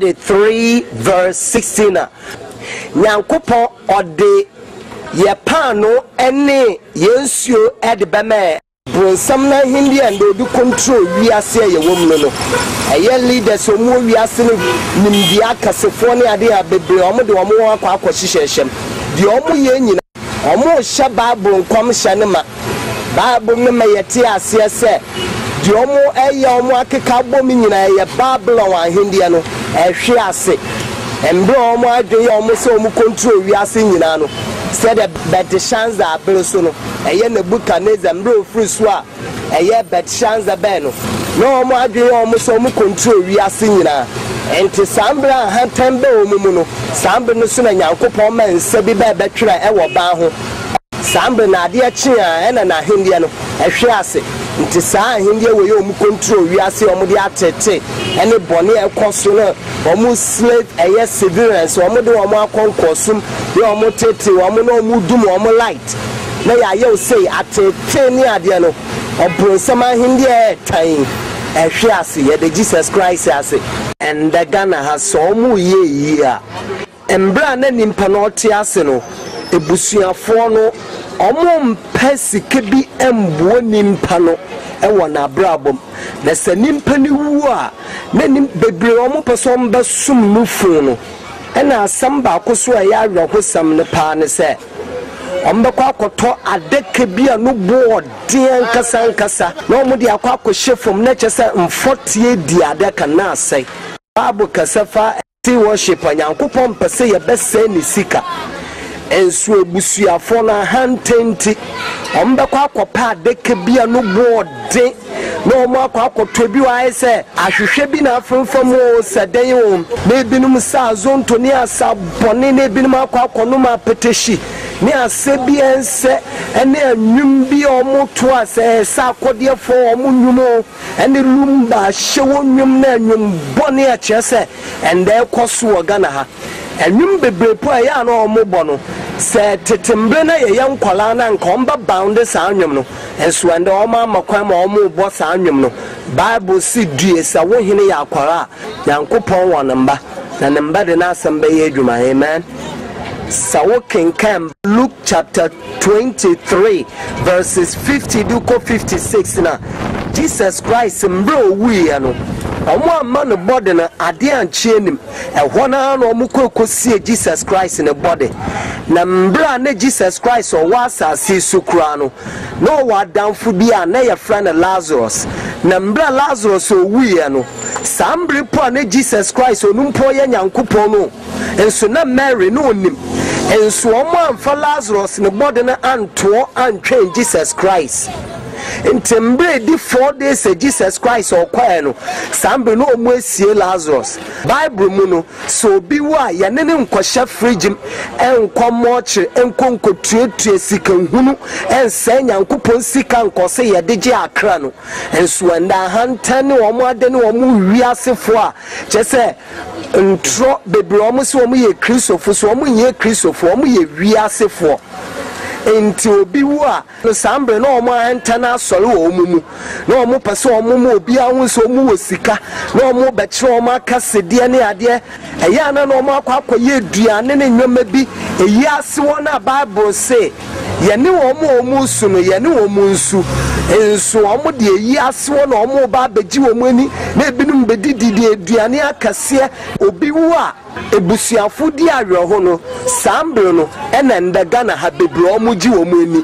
33 verse 16 Nyankopon ode ye pano ene yensuo edebeme bronsam na hindi and do control wiase ye wom no eye leaders omo wiase ne nimdia kasefo ne ade abebre omo de omo akwa hyehyem de omo ye nyina omo hye Bible nkom hye ne ma Bible ne ma yete ase se de omo eye omo akeka bom nyina ye Bible wa hindi no ehwe ase embro omo adwe omo se omo control wiase nyina no said that the chance that beloso no eye na Nebuchadnezzar embro free so a eye bet chance be no no omo adwe omo se omo control wiase nyina enti sambra hantembe omo mu no sambe no so na Nyankopon ma nsa bi be betwera e wo ban ho sambe na ade chi a ena na hindie no ehwe ase nti saa hindie we omo control wiase omo de atete ene bone ekoso no omo slave eye civilians omo de omo akonkosum ye omo tete omo no omo dum omo light na ya ye say atete ni ade no obronsama hindie tan ehwe ase ye de Jesus Christ ase and the Ghana has so mu ye embra na nimpa no te ase no ebusuafo no omo mpesike bi embo nimpa no ewo na brabom na se nimpa ni wu a na nim bebre omo person be sum no fu no ena asam ba koso a ya awehosam ne pa ne se ombekwa akoto adeke bia no bo den kasa na omo de akwa akohyefom na chese mfotie di adeka na asai babu kasafa ti worship anyankopon pese ye bese ni sika ensu ebusuafo na hantenti ombekwa akopa adeke bia no bo den na omo akoto bi wa ese ahwehwe bi na afemfam o seden o na ebinum sa azonto ni asa bone na ebinum akono ma peteshi ni asebi ense ene anwum bi omoto ase sa akode fo omunwum ene lumba hyewo nwum na anwum bone a kyese ende ekoso ogana ha anwum bebrepo a ya na omobo no se tetembre na ye yankwala na nka omba bound sa anwum no enso ende oma makwan ma omobo sa anwum no bible si due sa wo hene ya akwara yankopon wonamba na namba de na asamba ye adwuma amen. So can Luke chapter 23 verses 50 to 56 na Jesus Christ mbro we ano omo man body na ade anche nim ehwo na no omo kokosie Jesus Christ in the body na mbra na Jesus Christ o wasa sisu kura no no wa danfo bi a na ye friend Lazarus na mbra Lazarus o we ano sambre po na Jesus Christ onumpo ye nyankopon no enso na Mary no onim enso omo amfa Lazarus ne body na anto antwen Jesus Christ intembre di 4 days Jesus Christ or kwaya no sambe no omo esie Lazarus Bible mu no so bi wa ya ne nkɔhye fridge enkomoche enkonkotuetue sika hunu ense nyankopon sika nkɔse ye de gye akra no enso anda hantane omo ade ne omo wiasefo a kyese ntro bebre omo se omo ye kristofo so omo ye kristofo omo ye wiasefo enti obi wu a no sambre na omo antana asori omumu na omo pese omumu obi ahun so omu wosika na omo bekire omo akasede ne ade eya na omo akwakoye duane ne nwoma bi eyi ase wona Bible say ye ne omo su no ye ne omo nsu enso omo de eyi ase wona omo ba beji omo ani na ebinum bedidi duane akase obi wu a ebusuafo di awerho no sambre no ena ndaga na ha bebre omo ji omo ani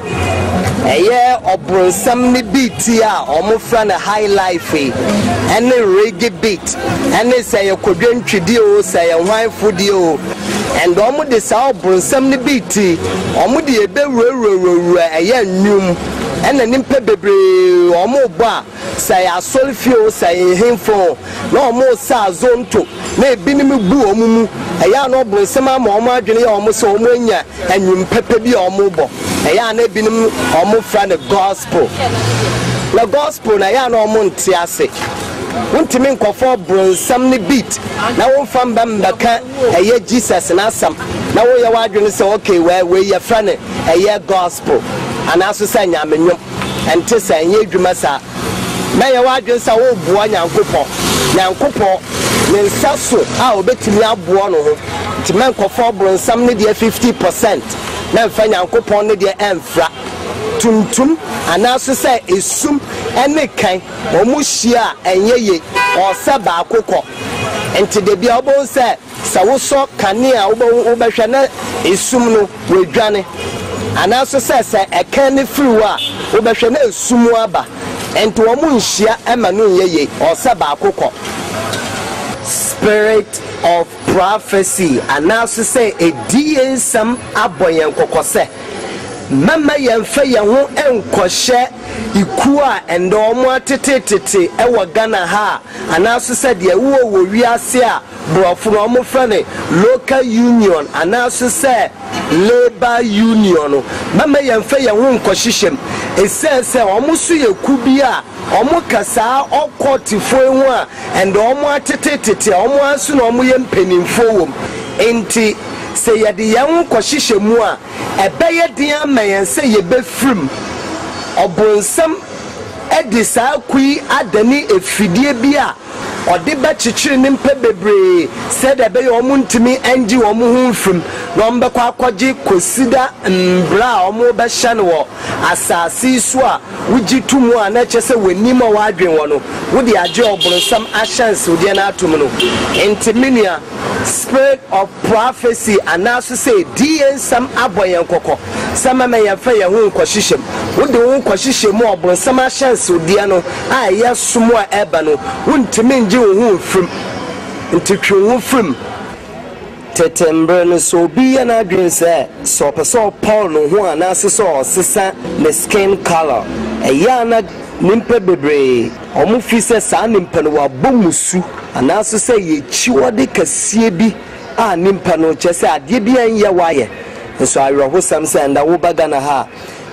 eye obronsam ni beat ya omo fra na high life ene reggae beat ene say kodwantwidi o say hwanfo di o and omo de sa obronsam ni beat omo de ebewurawura eye nwum ene nimpe bebre omo bo a say asolfio say hemfo na omo sa zonto na ebinim bu omumu eya na obronsam ama omo adwene ya omo so omo anya anwum pepe bi omo bo eya na ebinim omo fra the gospel na gospel na ya na omo nti ase wontimi nkofo bronsam ni beat na wonfa mbaka eye Jesus na asam na wo ye wadwene se okay we ye fra ne eye gospel ana so sa nyamenyom ente sa enye adwuma sa na ye wadwene sa wo buo nyankopon ne nsaso a obetimi aboa no ho ntima nkofo bronsam ne de 50% na mfa nyankopon ne de emfra tuntum anaso se esum ene kan omuhia enyeye osaba akokɔ enti de bia obo se sawoso kane a wobɛhwɛ na esum no wedwane anaso se ekan ne friwa wobɛhwɛ na esum aba enti omu nhia ema no nyeye osaba akokɔ spirit of prophecy anaso se ediensam aboyen kokose mama yemfa ye ho enkɔhye ikua endo omo atetete ewo Ghana ha anaso se de wo wiase a brofo no omo fra ne local union anaso se labor union mama yemfa ye ho nkɔhyehyem esense omo so ye kubi a omo kasa okotifo ehu a endo omo atetete omo aso no omo ye mpanimfo wom enti se ye de yan kwahihye mu a ebeye dia mayen se ye befrim obronsam edi saa kui adani efidie bi a ɔde bɛkyekyere ne mpa bebree sɛdeɛ ɛbɛyɛ ɔmo ntumi ɛngye ɔmo ho mfim na ɔmo bɛkɔ akɔgye kosida mbra a ɔmo bɛhyɛ no wɔ asase so a wogye tumu a na kyɛ sɛ w'anim a wɔadwen wɔ no wode agye ɔboronsam ahyɛnsewodeɛ no atom no enti menua spirit of prophecy anaso sɛ di ensam abɔ yɛn kɔkɔ sɛ mama yɛmfa yɛn ho nkɔhyehyɛm wode wo nkɔhyehyɛ mu ɔboronsam ahyɛnsewodeɛ no a ɛyɛ som a ɛba no wontumi ngye wo ho mfim nti twe wo mfim tetembre no so obi yɛ n'adwen sɛ sɛ ɔpɛ sɛ ɔpɔw no ho anaasɛ sɛ ɔsesa ne skin color ɛyɛ ana nimpa bebree ɔmo fi sɛ saa nimpa no wabɔ musu anaasɛ sɛ yɛkyiwɔde kɛseɛ bi a nimpa no kyɛ sɛ adeɛ bi ɛnyɛ wayɛ nso awerɛhosɛm sɛ nda woba Ghana ha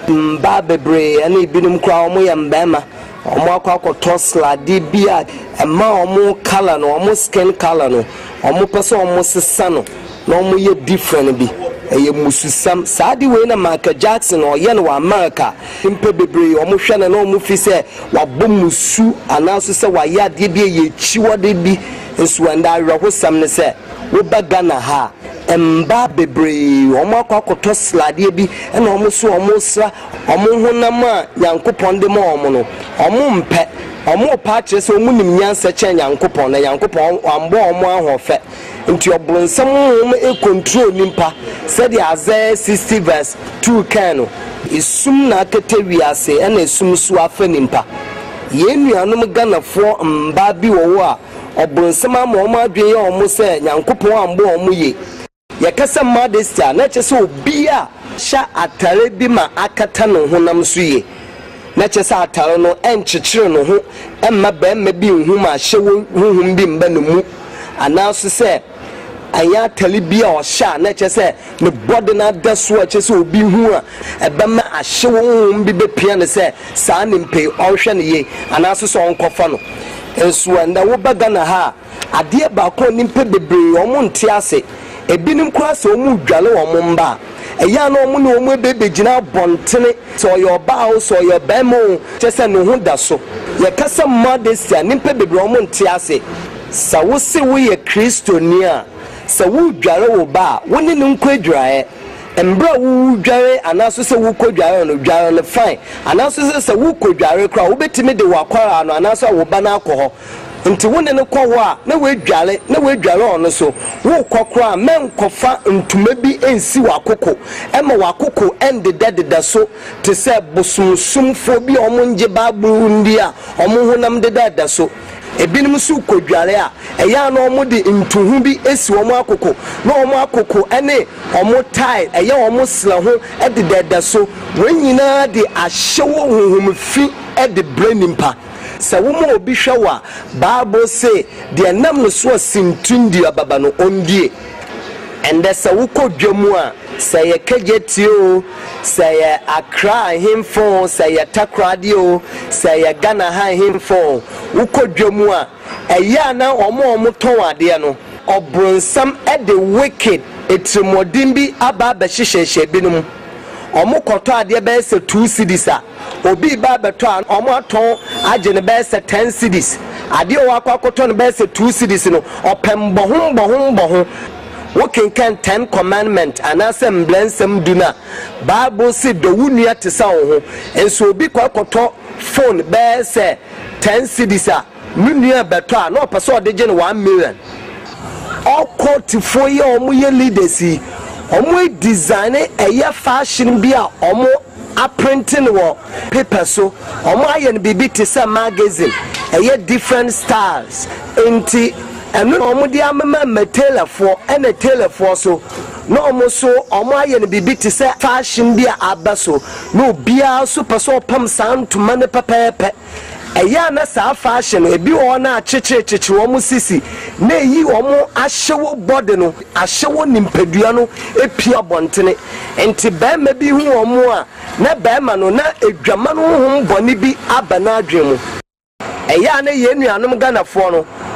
mba bebree ɛne ebinom koraa ɔmo yɛ mbɛɛma ɔmo akɔ akɔtɔ slade bi a ɛma ɔmo color no ɔmo skin color no ɔmo pɛ sɛ ɔmo sesa no na ɔmo yɛ different bi ɛyɛ mususam saa de wei na Michael Jackson ɔyɛ no wɔ America mpe bebree ɔmo hwɛ no na ɔmo fi sɛ wabɔ musu anaasɛ sɛ wayɛ adeɛ bi yɛ kyiwɔde bi nso ɛnda awerɛhosɛm ne sɛ woba Ghana ha mba bebree ɔmo akɔ akɔtɔ sladeɛ bi ɛna ɔmo so ɔmo sra ɔmo honam a Nyankopɔn de ma ɔmo no ɔmo mpɛ ɔmo pa kyerɛ sɛ ɔmo nim nyansa kyɛn Nyankopɔn na Nyankopɔn ambɔ ɔmo ahɔfɛ nti ɔbronsam ɔmo control nimpa sɛdeɛ Isaiah 60 verse 2 kan no esum na akete wiase ɛna esum so afa nimpa yɛn nuanom Ghanafoɔ mba bi wɔ hɔ a ɔbronsam ama ɔmo adwen yɛ ɔmo sɛ Nyankopɔn ambɔ ɔmo ye yɛkasa modesty a na kyerɛ sɛ obi a hyɛ atare bi ma akata no honam so ye na kyerɛ sɛ atare no ɛnkyekyere no ho ɛmma bɛrima bi nhu ma ahyɛ honhom bi mba no mu anaaso sɛ ɛyɛ atare bi a ɔhyɛ a na kyerɛ sɛ ne bɔde no ada so a kyerɛ sɛ obi hu a ɛbɛma ahyɛ honhom bi bɛpia no sɛ saa ne mpɛ ɔhwɛ no ye anaaso sɛ ɔnkɔfa no nso ɛnda woba Ghana ha adeɛ baako a nimpa bebree ɔmo nte ase ebinim kura sɛ ɔmo dwale ɔmo mba ɛyɛ na ɔmo ne ɔmo ebegyina bɔntene sɛ ɔyɛ ɔbaa o sɛ ɔyɛ bɛrima o kyɛ sɛ ne ho da so yɛkasa modesty a nimpa bebree ɔmo nte ase sɛ wo se woyɛ kristoni a sɛ wo dware wo ba wo ne ne nkɔ adwaraeɛ mbra wo dware anaso sɛ wo kɔ dware no dware no fine anaso sɛ wo kɔ dware kora wo betimi de wakwara no anaso wo ba na akɔ hɔ nti wo ne ne kɔ hɔ a na we dware ɔno so wo kɔkora men kɔfa ntuma bi ensi wakoko ɛma wakoko ɛndedɛdeda so te sɛ bosomsomfo bi ɔmo ngye baaburu ndi a ɔmo honam dedada so ebinim so kodware a ɛyɛ na ɔmo de ntuhu bi esi ɔmo akoko na ɔmo akoko ɛne ɔmo tie ɛyɛ ɔmo sla ho ɛdedada so wɔn nyinaa de ahyɛwo honhom fi ɛde bre nimpa sɛ wo mo obi hwɛ wa Bible say deɛ nam no so asintundi ababa no ondie ɛndɛ sɛ wo kodwa mu a sɛ yɛ kegyeti o sɛ yɛ Accra hemfo sɛ yɛ Takoradi o sɛ yɛ Ghana ha hemfo wo kodwa mu a ɛyɛ na ɔmo tɔn adeɛ no ɔbronsam ɛde wicked etimodin bi aba bɛhyehyɛhyɛ binom ɔmo kɔtɔ adeɛ bɛyɛ sɛ 2 cedis a obi ba bɛtɔ a ɔmo atɔn agye ne bɛyɛ sɛ 10 cedis adeɛ wɔ akɔtɔ no bɛyɛ sɛ 2 cedis no ɔpɛm bɔho wokenkan 10 commandment anaasɛ mblɛnsɛm du na Bible say do wunua te sɛ wo ho enso obi kɔtɔ phone bɛyɛ sɛ 10 cedis a nunua bɛtɔ a na ɔpɛ sɛ ɔde gye no 1 million ɔkɔtifo yɛ ɔmo yɛ leaders yi ɔmo design ɛyɛ fashion bi a ɔmo aprinting wɔ paper so ɔmo ayɛ no bibi te sɛ magazine ɛyɛ different styles enti ɛno na ɔmo de amema tailorfoɔ ɛna tailorfoɔ so na ɔmo so ɔmo ayɛ no bibi te sɛ fashion bi a aba so na obiara so pɛ sɛ ɔpam saa ntoma ne pɛpɛɛpɛ ɛyɛ na saa fashion ebi wɔ na akyekyere wɔn sisi na eyi wɔn ahyɛwɔ body no ahyɛwɔ nimpadua no epia bɔntene nti bɛrima bi hu wɔn a na bɛrima no na edwama no ho bɔne bi aba na adwene mu ɛyɛ na yɛn nuanom Ghanafoɔ no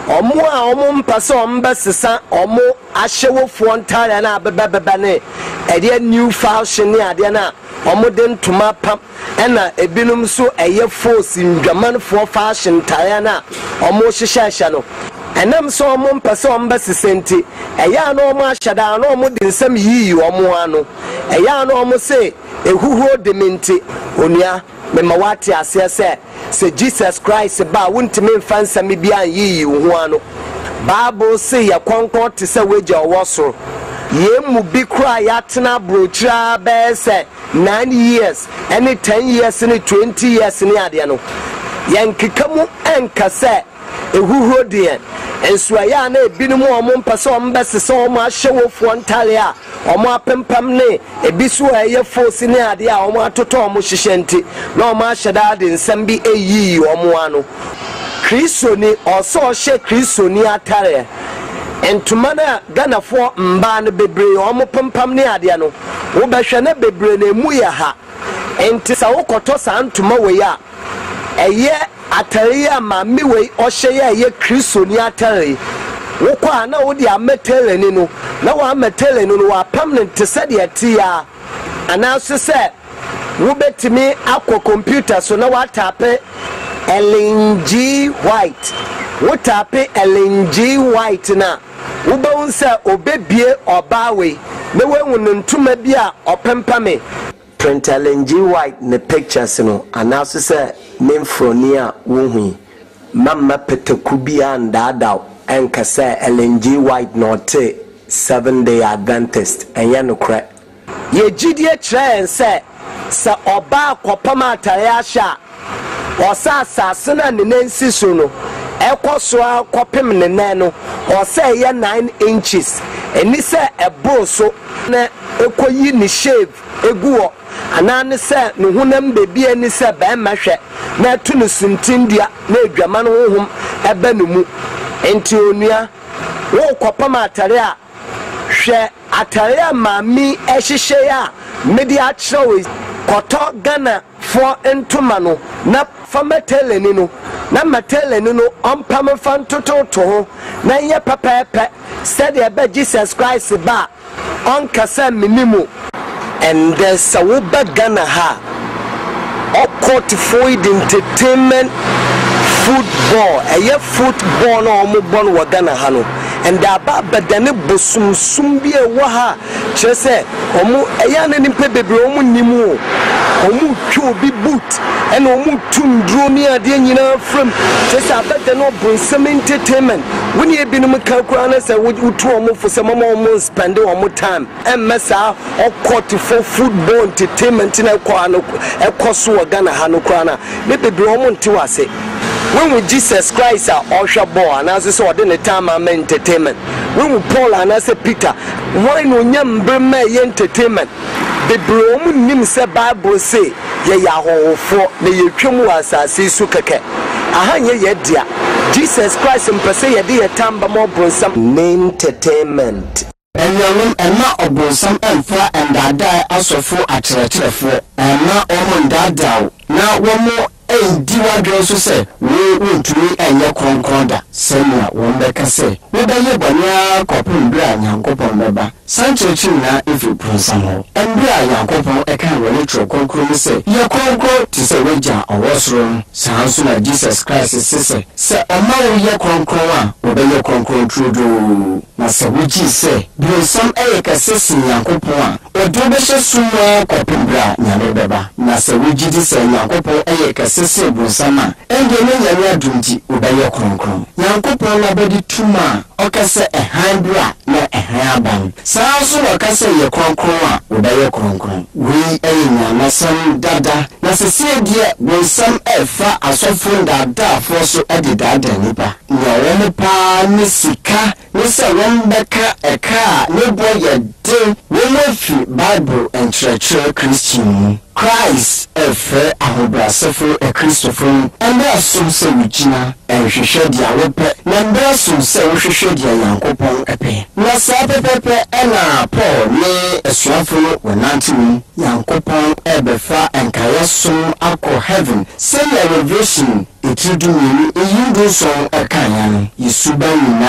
omo a omo mpase omba sesa omo ahyewofo ntare na abebebebe ne ede new fashion ne ade na omo de ntoma pam ena ebinum so eye force ndwamanfo fashion tare na omo hyehyehye no enam so omo mpase omba sesenti eya na omo ahyada na omo de nsam yiyi omo ano eya na omo se ehuhuo de minti onua mema wate ase se Jesus Christ ba wontime mfansa me bia yiyi ho ano Bible say ya konkon te se weja owoso ye mu bi kra ya tena brochra be se 9 years any 10 years any 20 years ni ade no yankikamu enka se ehuhuo de enso ya na ebinum omo mpase ombese se omo ahyewofo ntale a omo apempam ne ebiso eye force ne ade a omo atoto omo hyehyenti na omo ahyeda de nsam bi eyi omo ano Kristo ni oso hye Kristo ni atare entuma na ganafo mba ne bebre omo pempam ne ade no wo behwe na bebre na emu ya ha enti sa wokoto sa ntuma we ya eye atare ya ma miwe ohye ya eye Kristo ni atare wo kwa na wo di ametele ni no na wa ametele no wa permanent se de atia anaso se wo betimi akọ computer so na wa tape LNG White wo tape LNG White na wo be unsa obebie obawe na wenwu ntuma bi a opempame print LNG White ne pictures no anaso se memfronia wo hu mamma peteku bia ndada enka se LNG White not 7-day Adventist enya no kra ye gidie kire se oba akopama atare ahya osa asase na ne nansi so no ekoso akopem ne nan no osa ye 9 inches eni se ebo so na ekoyi ni shave eguo anane se ne hunam bebi ani se ba mahwe na tu no suntindua na adwama no honhom eba no mu enti onua wo kopama atare a hwe atare a mami ehyehyɛ a media akyerewe koto Ghana for entuma no na fametele ni no na matele ni no ompam fantoto ho na ye pepepe said ebe Jesus Christ ba onkasa minimu and there's a woba Ghana ha court for entertainment football eye football no omobon wa Ghana ha no and aba badane bosumsum bi e wa ha kyese omu eya na nimpe bebre omu nimu omu twu bi boot and omu tundro ni ade nyina from kyese abada no bonsam entertainment woni ebinum kakura na se wutu omu fo se mama omu spend omu time emesa okoti for football entertainment na ekoso wa Ghana ha no kura na be bebre omu ntiwase when we Jesus Christ are Osha Boy and as so the time I'm entertainment. When we Paul and as a Peter, why no yam breme entertainment? The brom nim se Bible say ye yaho for the yukumu asasi sukake. Ahanye ye dia. Jesus Christ impese ye dia tamba mo bronsam entertainment. And not a bronsam and far and I die also for a church and not all dada. Now one more. Diwa dronso se we untumi enye konkonda semia wombeka se we ba ye banya kopun bra nyankopon beba sanchechi na ifi pronsamo embra yankopon eka woni tro konkron se ye konkro ti se weja owosro sanso na Jesus Christ se oma wo ye konkron a wo be ye konkron trudo na se wuji se bronsam eka se yankopon a odo be hye sumo kopun bra nyame beba na se wuji di se yankopon eka se bronsama enge ne nyame adunti obaye kronkron yankopon na bedi tuma okase ehandra na ehaban sanso okase ye kronkron a obaye kronkron we nyame sam dada na sese die bronsam efa asofo dada foso edidada nipa nyawe ne pa ne sika ne se wembeka eka ne boye Today, we will Bible and Church Christian. Christ efe ahobrasefo Christopher and asum se wigina ehwehwe dia wope na asum se wohwehwe dia Yankopon epe na sa pepepe na Paul ne esuafo wonantim Yankopon ebefa enkayasum akọ heaven say revelation etidu ni eyudu so ekanya no yisuba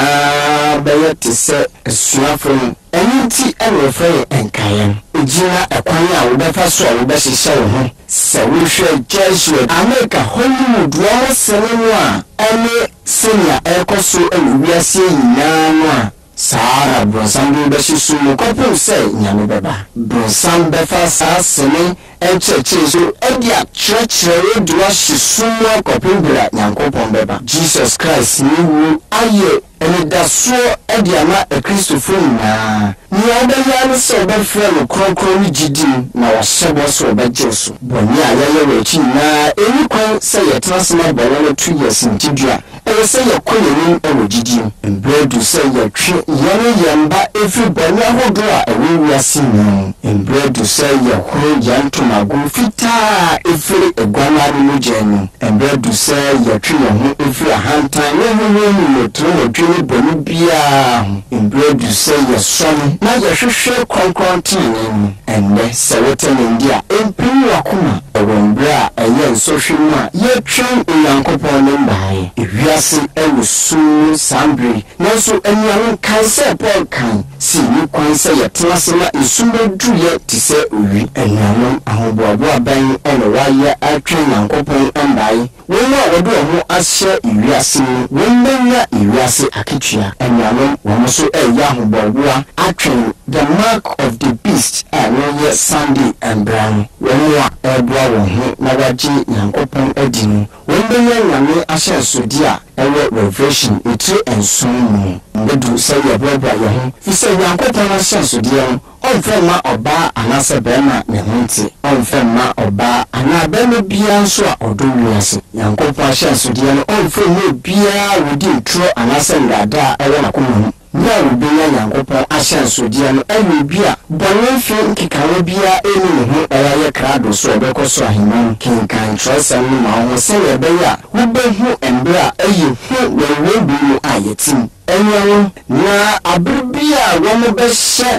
nyina bayete se esuafo eniti enrefe enkaya ejina ekwanya wobefa so wobeshi show se wohwe Jesuit America Hollywood wo sene a ene senior ekoso ewiase nyina no a Sara Bronsam beshi so kopun se nyame beba Bronsam befa sa sene encheche so edia church duwa shisumo kopun bra Yankopon beba Jesus Christ ni wu aye ene da so edia na Christopher na ni obeya so be frɛ kronkron ni gidi na wahyebo so be jesu boni ayeye we chi na eni kwan se ye transna bolo 2 years ntidua e se ye koyenin e gidi embredu se ye twe yene yamba efi boni ahodo a ewi wiase ni embredu se ye horo yantuma go fita efiri egwanari no jenu embredu se ye twe ho efi ahantan ne hunu no tro dwene boni bia embredu se ye soni na ye hwehwe konkrontin enne se woten India empiri wakuma ewembra eye nsohwema ye twen Yankopon mbae ewiase ewusu sambri nanso eniano kanse Paul kan si ni kwanse ye tlasema isumbe duye tise owi eniano ahoboabo aban ene waye atwen Yankopon mbae wona wodo ho ahye ewiase wonnya ewiase akitwia eniano womoso eya ahoboabo atwen the mark of the beast and Sunday and Brown wonwa ebwa won na waji Yankopon adinu wonnya nyame ahye sodia ewe revelation etri ensumu ndedu se ye brother ye ho fi se Yankopon ahye sodia onfema oba anase bema ne hunti onfema oba ana bema bia nso a odo wiase Yankopon ahye sodia no onfema bia wodi tro anase ndada ewe na komu na ubenya Yankopon ahye sodia no ewe bia bonenfe nkikawe bia eni ne ho eya krado so obekoso ahimon kinkan trosam ma ho se ye beya wobehu embra eye hu wewe bu ayetim enyo na abrubia womo behye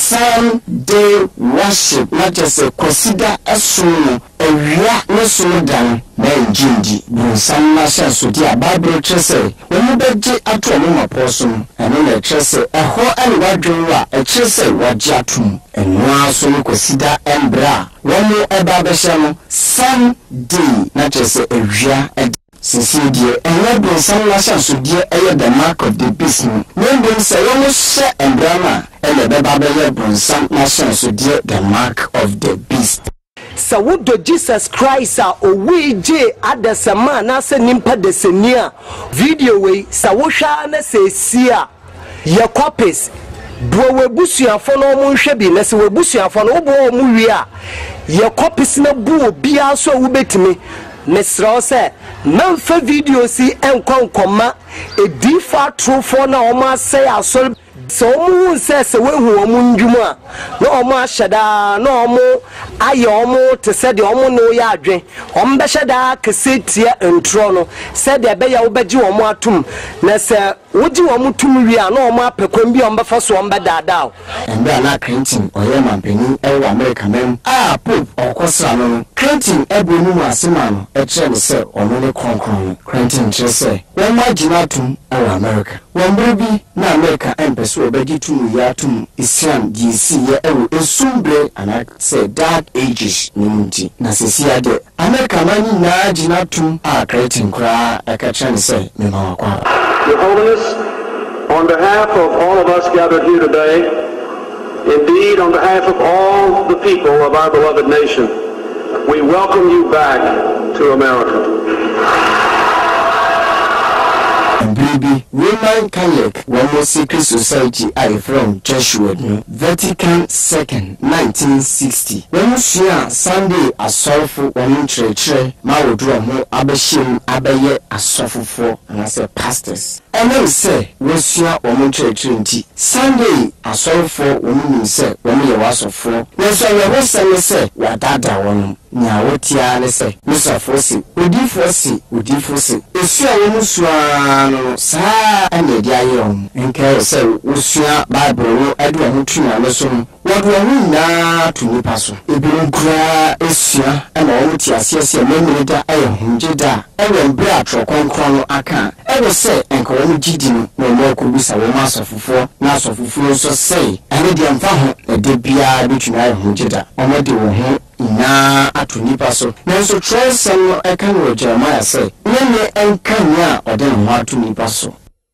Sunday worship not just consider asunu ewia no sunu dan na njindi Bronsam na sha so dia Bible trese womo beje ato mo maposum eno na trese eho ene wadwenwa trese wagye atum eno aso no consider embra womo eba behye no Sunday na trese ewia Sisidia and Bronsam na sha so dia the mark of the beast no say womo she embrama and the Bible Bronsam na sha so dia the mark of the beast. So what do Jesus Christ we je adesama na se nimpa desenia video we sa wo hwa na se sia ye copies do we busuafo no mo hwe bi na se we busuafo no bo mo wi a ye copies na bu obi aso wo betimi mesro se na fa video si enkonkoma edifa trufo na o ma say asol so mu se we hu o mu ndwuma na o ma hyeda na o mu aye o mu te se de o mu no ya adwen o mbe hyeda kesetia entro no se de be ya wo beji o mu atum na se woji o mu tum wi a na o mu apekon bi o mbe fa so o mbe dada embe na Clinton oye mampeni e wa America mem Pope okosra no Clinton ebonu mu asema no e kire ne se ono ne konkron Clinton kire se wo ma gina tum e wa America wo mbribi na America empese obeji tum ya tum Islam GC ye ewo esumbre ana se dark ages nimunti na sesia de America mani na gina tum Clinton kra e ka kire ne se me ma wakwa. Your Holiness, on behalf of all of us gathered here today, indeed on behalf of all the people of our beloved nation, we welcome you back to America. Baby, Roman Catholic, one more secret society I from Joshua, Vatican II, 1960. When you see Sunday a sorrowful one church, Maudrum, Abashim, Abaye, a sorrowful, and I say pastors. And then say, we see a woman church, Sunday asorofo women say women ye wasofo na so we ho sene say wadada won nya wotia ne say musafo si odifo si esu a wo musua no saa ane dia yom enka say usua bible no adu ho tuna ne so wadu ho na tuni paso ebiru kura esua ana wo ti asiase memene da aye hunjeda ewe mbra atrokonkron aka ewe say enka wo gidi no mo ko bisa wo masofofo na asofofo so say ane dia mfa ho de bia bituna aye hunjeda omode wo ho na atuni paso na so tresen no eka no Jeremiah say nene enkanya ode no atuni paso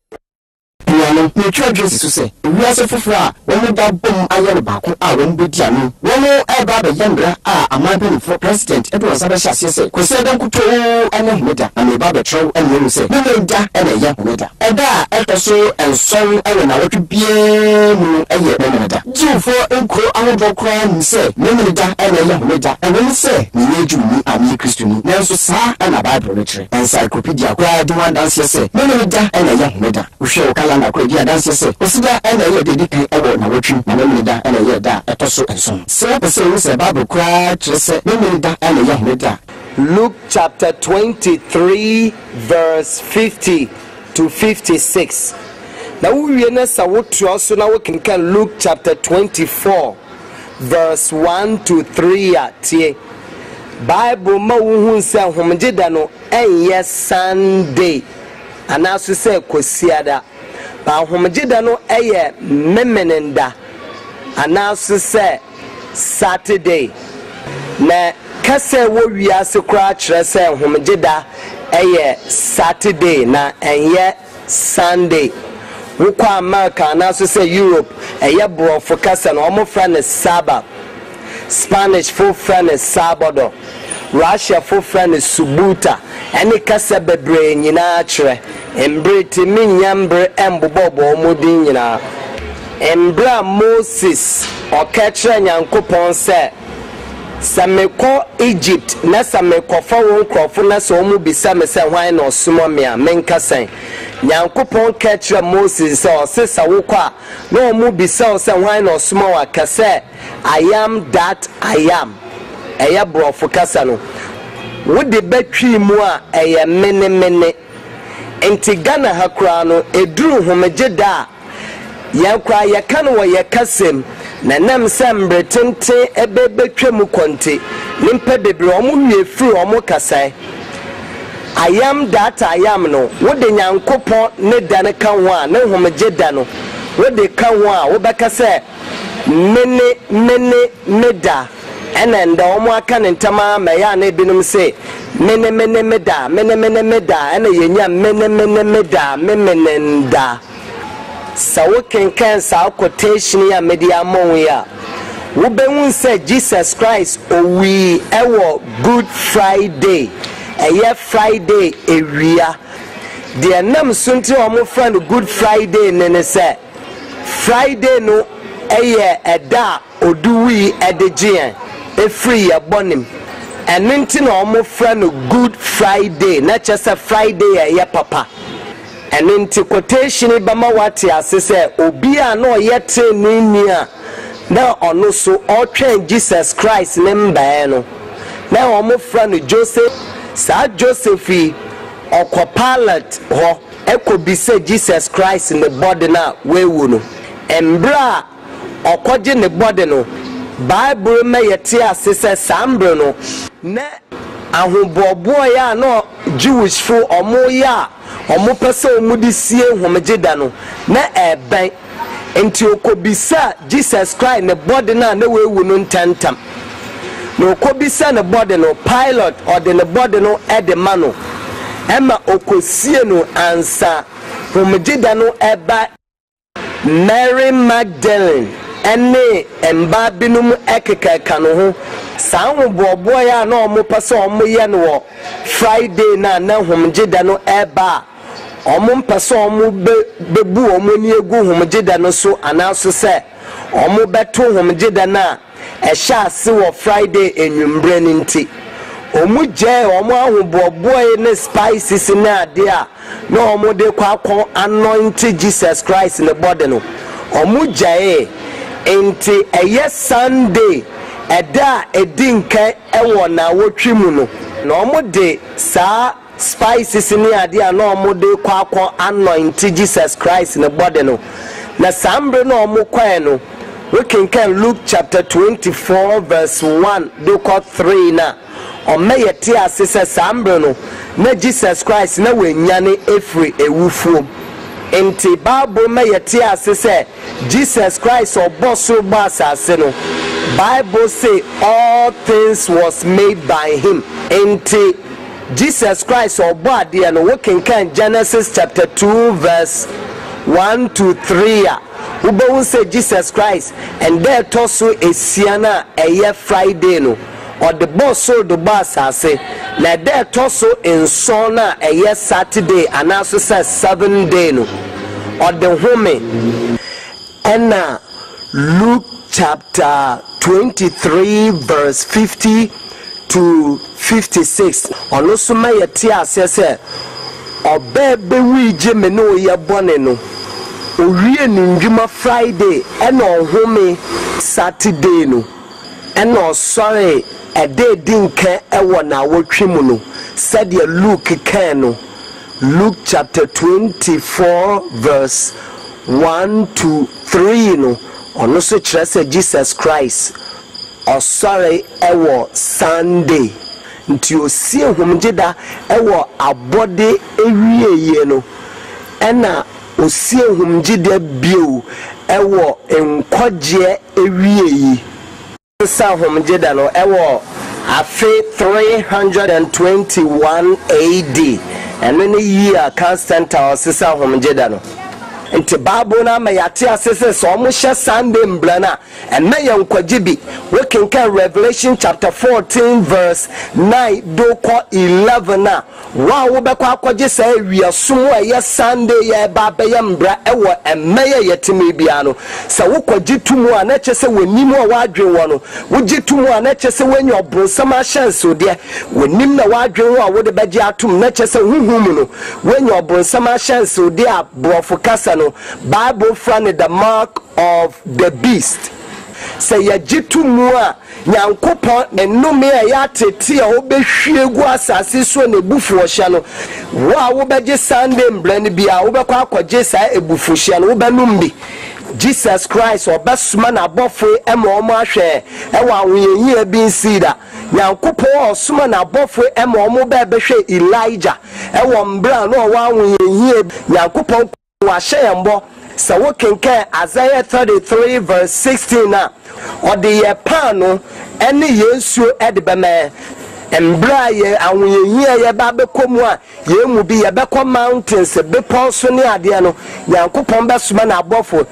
no me church so say we are so fufra when da bom ayer baako a won bodi anu won e ba be yandra a amabe for president Edward Sabasha say ko say dan kuto ane humeda na me ba be trow ane say me da ene ya humeda e da e to so enson e na wotu bie mu eye be me da jufo enkro ahodo kra mu say me da ene ya humeda e won say me yeju ni ami Christoni na so sa na Bible literature encyclopedia kwa di one dance say me da ene ya humeda wo hwe kala na ko dia dance say osida ene ye dedi kan ewo na wotwi na me da ene ye da etoso enson say person who say Bible kwa say me da ene ye humeda. Luke chapter 23 verse 50 to 56. Now we na sa wotro so na we can Luke chapter 24 verse 1 to 3 atie Bible ma wo hu se homjeda no enye Sunday anaso se kwasiada ba homjeda no eye memenenda anaso se Saturday na kase wo wiase kra kire se homjeda eye Saturday na enye Sunday wukwa America anaso se Europe eye brofo kase no omo fra ne Sabbath, Spanish for friend is Sabado, Russia for friend is Subuta, any kasa bebre nyina chre, embrete min yambre embobo mudinina. Embra Moses or catcher nyankopon se Sameko Egypt, na sameko fa won krofo na so mu bisa me se hwan na osumo me a menkasan. Nyankopon catcher Moses so sesa wo kwa na mu bisa se hwan na osumo wa kase I am that I am. Eya brofo kasa no. Wo de betwi mu a eya mene enti Ghana hakura no eduru homegeda yakwa yakano wa yakasem na nam sambre tente ebebetwa mu konte nimpa bebre omo wie firi omo kasai I am that I am no wo de nyankopon ne dane kan ho a ne homegeda no wo de kan ho a wo bekase mene meda ena nda omo aka ne ntama ma ya na ebinum se mene meda ena yenya mene meda memenenda sawo kenkan sa quotation ya media mon ya wo be say Jesus Christ owi ewo Good Friday eye Friday ewia de nam sunti omo friend Good Friday ne say Friday no eye eda oduwi edegien efree ya bonim enenti na omo friend Good Friday na chese Friday eye papa enenti quotation bama wati asese obi a na oyete ninia na ono so otwen Jesus Christ ne mbae no na omo friend Joseph sa Josephi okopilot ho ekobise Jesus Christ ne body na wewu no embra okoje ne body no Bible me yete asese sambre no na ahobobo ya no Jewish fu omo ya omo pese omudisie homegeda no na eben enti okobisa Jesus Christ ne body na wewu no ntantam na okobisa ne body no pilot or the ne body no edemano ema okosie no ansa homegeda no eba Mary Magdalene ene emba binum ekeka no ho sanwo bobo ya na omo pese omo ye no Friday na homegeda no eba omo mpese omo bebu omo ni egu homegeda no so anaso se omo beto homegeda na ehya ase wo Friday enwumbre nti omo je omo ahobobo ne spices na ade a na omo de kwa anoint Jesus Christ ne body no omujae enti eye Sunday eda edinka ewo na wotwe mu no na omude saa spices ni ade a na omude kwakọ anoint Jesus Christ ne body no na sambre na omukwan no we can Luke chapter 24 verse 1 do call 3 na omeyete asese sambre no na Jesus Christ na wenyane efri ewufuo enti Bible meyete asese Jesus Christ oboso ba asase no Bible say all things was made by him enti Jesus Christ obo ade no we can Genesis chapter 2 verse 1 to 3 Ubo say Jesus Christ and there toso esiana eye Friday no or the boss so the boss say na there toso in sona eye Saturday and also says 7 day no or the home and Luke chapter 23 verse 50 to 56 also my tia says obebe wi jeme no ye bone no owie ninjuma Friday and on home Saturday no and no sorry a day dinke ewo na wotwe mu no said ye Luke can no Luke chapter 24 verse 1 to 3 no ono so kire say Jesus Christ or sorry ewo Sunday nti osie homjeda ewo abode ewieye no ena osie homjeda bio ewo enkoje ewieye sa homjeda no ewo afe 321 AD and many year Constantine sisa homjeda no nti Bible na mayate asese so mo hye Sunday mbrana and na yankwaje bi we can Revelation chapter 14 verse 9 do ko 11 na wa wo be kwa akwaje sa wiasom a ye Sunday ye ba be ye mbra ewo emeye yetime bia no sa wo kwaje tumu a na kyese wonim a wadwen wo no wo gitumu a na kyese wenyo bronsam a chance de wonim na wadwen wo a wo de beje atum na kyese huhum no wenyo bronsam a chance de a brofo kasa no Bible friend the mark of the beast say ya gitumu a nyankopon enome a ya tete a obehwie gu asase so na ebufu ohia no wo beje Sunday mbran bia wo bekwa akwaje sa ebufu ohia no wo benum bi Jesus Christ obesuma na abofo ema omo ahwe ewa awuyenyi bi nsida nyankopon osuma na abofo ema omo be behwe Elijah ewa mbra no wa awuyenyi nyankopon wa sheyembo so we can Isaiah 33 verse 16 na or the pano any yesu edbeme embra ye awuyenyi ye ba bekomu a ye mu bi ye beko mountains bepo so ne ade no yankopon besuma na abofo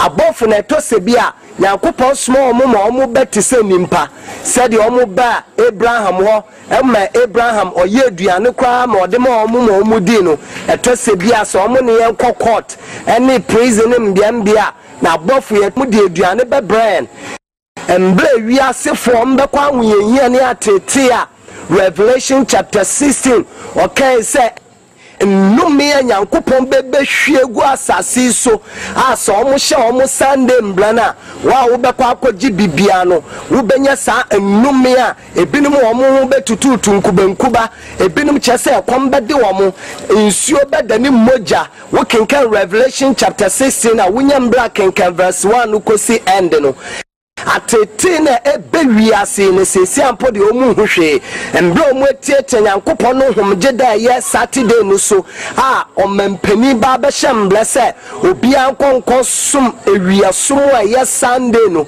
na to se bi a yankopon suma omo ma omo beti se nimpa said omo ba Abraham ho ema Abraham oye aduane kwa ma ode ma omo di no eto se bi a so omo ne yen court any prison mbia na abofo ye mu di aduane be brain embra wi asefo mbekwa awuyenyi ne atete a Revelation chapter 16 okay say no me nyankopon bebe hwiegu asase so aso omo hye omo Sunday mbrana wa wo bekwa akwaji bibia no wo benya sa ennume a ebinum omo ho betututu nkubankuba ebinum chese ekombede omo nsuo bedani moja wo kenkan Revelation chapter 16 a wunya mbra kenkan verse 1 ukosi end no atete na ebewiase ne sesi ampo de omu hwehwe embra omu etiete nyankopon no homjeda ye Saturday no so a omampani ba be hyemble se obi ankonkon sum ewiasom a ye Sunday no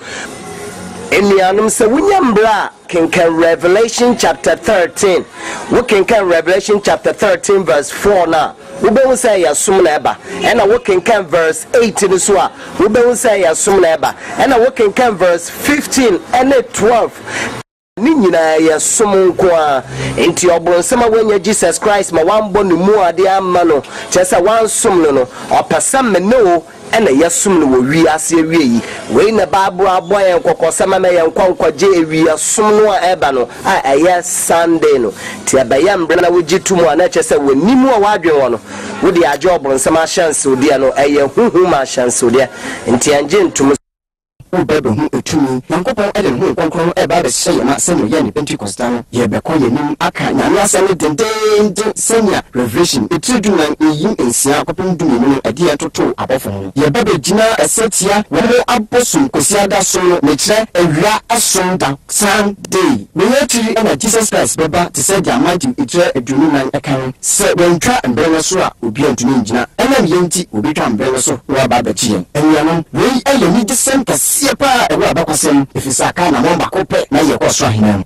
enianum se wunyambra kenkan Revelation chapter 13 we kenkan Revelation chapter 13 verse 4 na we be say yasum na eba and we kenkan verse 8 no so a we be say yasum na eba and we kenkan verse 15 and 12 ni nyina yasum nko a enti obronsema wanya Jesus Christ ma wambo ne mu ade amma no chese wansum no opasam me no ena yesum no wo wiase awie yi we na Bible aboyen kokosema me yenkwankwaje awie som no a eba no a eye Sunday no ti abaye mbre na wogitu mu na chese wonimu a wadwen wo no wo de ajob nsema chance odi no eye huhu ma chance odi nti anje ntum Bebe hu etumi yankopon ele hu konkron eba be hye na se no ye ni Pentecost no ye be ko ye nim aka nyame asem dendende senya revelation etudu na eyi ensia kopem du ni ade atoto abofo ye bebe gina esetia wo abosom kosiada so no ne kire awia asonda Sunday we yetiri na Jesus Christ beba te se dia magi ekire adunu nan ekan se wentwa mbrɛ so a obi antuni ngina ɛna yenti obi twa mbrɛ so wa ba ba chie ɛnyanom we ɛyɛ ni December Yepa ewa abakwasem efisaka na momba kope na ye kwaswa hinam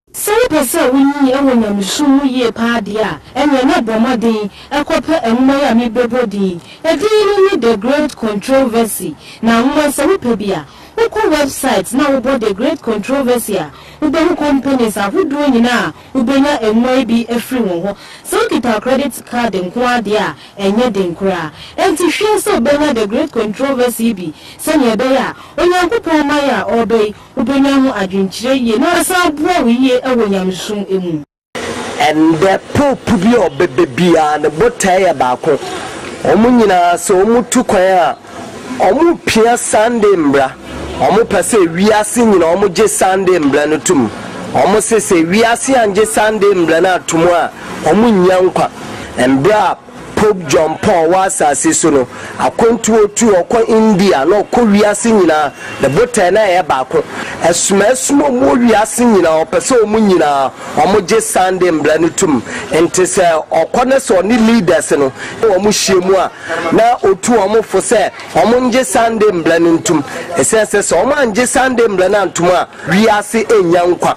Pese winyi ewo nyamsumu ye pa dia enye na bomodin ekope enmo ya mi bebodi edini ni the great controversy na nwa se wupe bia uko website na ubo the great controversy a ube companies ahudu nyina ubenya enmo bi efri won ho so kita credit card nko ade a enye de nkura enti hwe so ubenya the great controversy bi senya be ya onyankopon ma ya obey ubenya ho adwenkyire ye na sa bo wiye ewo nyamsum emu and the pope bi obebebia na botaye baako omunyina so omutu kwan a omu pia Sunday mbra omu pese wiase nyina omu je Sunday mbra no tum omu sese wiase anje Sunday mbra na atumu a omu nyankwa mbra Pope John Paul was asisi no akwantu otu okọ India no okọ wiase nyina the botai na ye baako esuma mo wiase nyina opese omu nyina omu je Sunday mbra no tum ente se okọ ne so ni leaders no omu hyiemu a na otu omu fo se omu nje Sunday mbra no tum esese se omu anje Sunday mbra na ntum a wiase enyankwa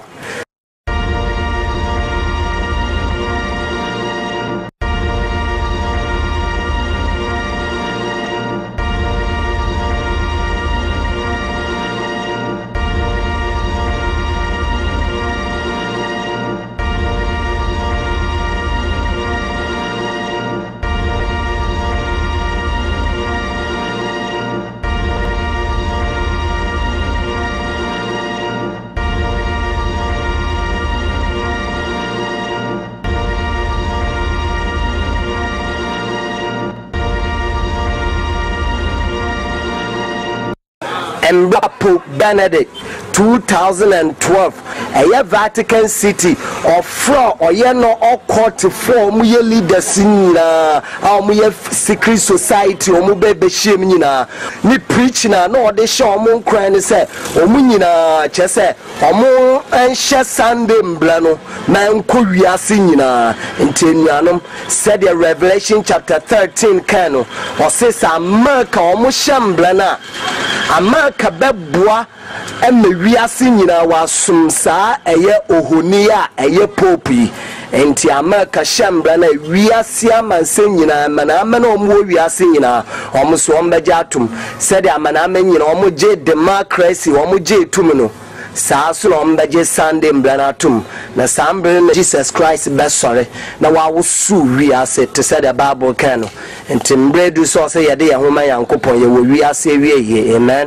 Pope Benedict 2012 a Vatican City of fraud or ye no all court for mu ye leaders na mu ye secret society o mu bebe shame nyina ni preach na no de show mu nkran ni say o mu nyina che say o mu enhye Sunday mbla no na nko wiase nyina ntenuanom said the Revelation chapter 13 kano o says America o mu shambla na America beboa emme wiase nyina wasum saa eye ohoni a eye popi enti America shambra na wiase amanse nyina mana amana omo wiase nyina omo so ombeja atum said amana nyina omo je democracy omo je tum no saa so ombeje Sunday mbra atum na sambre na Jesus Christ be sorry na wawosu wiase to said the Bible kano enti mbredu so say ye de ye homa yankopon ye wo wiase wie amen.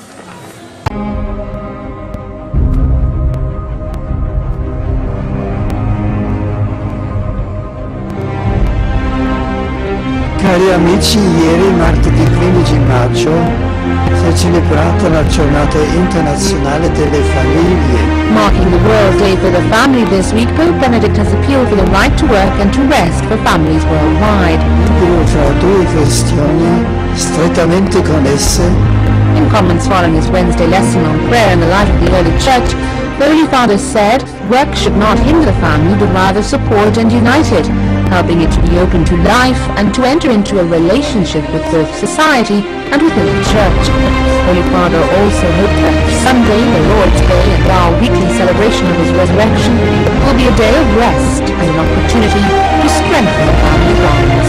Cari amici, ieri martedì 15 maggio si è celebrata la giornata internazionale delle famiglie. Marking the World Day for the Family this week, Pope Benedict has appealed for the right to work and to rest for families worldwide. Tra due questioni strettamente connesse. In comments following his Wednesday lesson on prayer in the life of the early church, the Holy Father said, work should not hinder the family but rather support and unite it, helping it to be open to life and to enter into a relationship with both society and within the church. Holy Father also hoped that Sunday, the Lord's Day, and our weekly celebration of his resurrection will be a day of rest and an opportunity to strengthen family bonds.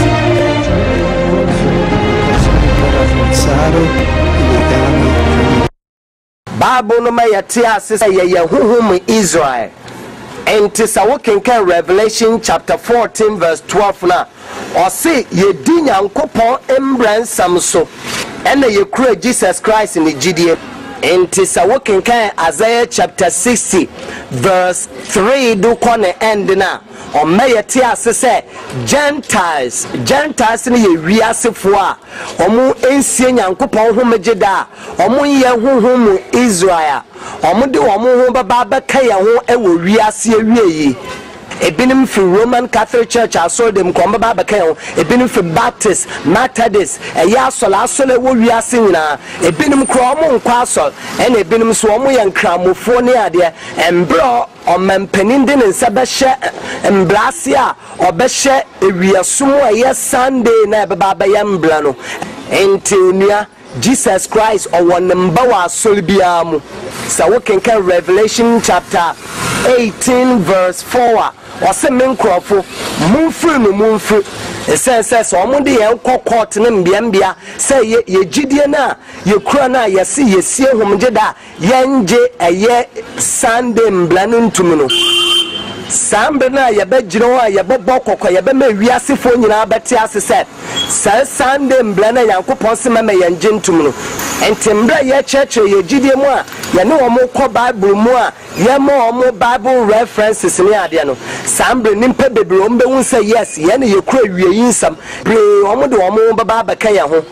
Bible no mayati asese ye huhum Israel. Enti sa wokenkan Revelation chapter 14 verse 12 na o se ye di Nyankopon embransam so ɛna yɛkura Jesus Christ ne gyidie. Enti sɛ wokenkan Isaiah chapter 60 verse 3 do kɔ ne end na ɔma yɛte ase sɛ Gentiles ne yɛ wiasefoɔ a ɔmo nsie Nyankopɔn homegye da a ɔmo yɛ honhom mu Israel ɔmo de ɔmo ho baba bɛka yɛn ho ɛwɔ wiase awie. Ebinim fi Roman Catholic Church asol dem komba baba kan ebinim fi Baptist Methodist eya asol wo wiase nyina ebinim kro mo nkwa asol ene ebinim so mo ye nkramofo ne ade embro omampanin de nsa be hye emblase a obehye ewiasum eye Sunday na baba ye mbla no enti onua Jesus Christ owonemba wa asol bia mu sa wo kenka Revelation chapter 18 verse 4 ɔsɛ me nkurɔfo mumfiri ɛsɛ sɛ ɔmo de yɛn kɔ court ne mbiambia sɛ yɛgyidie no a yɛkura no a yɛsie homgye da yɛngye ɛyɛ Sunday mbla no ntum no sambre na yɛbɛgyina hɔ a yɛbɛbɔ kɔkɔ yɛbɛma wiasefo nyinaa bɛte ase sɛ sɛ Sunday mbla na Nyankopɔn se mama yɛngye ntum no enti mbra yɛkyerɛkyerɛ yɛgyidie mu a yɛne ɔmo kɔ Bible mu a yɛma ɔmo Bible references ne adeɛ no sambre nimpa bebree ɔmo bɛhu sɛ yes yɛne yɛkura wieyi nsam bree ɔmo de ɔmo bɛba bɛka yɛn ho.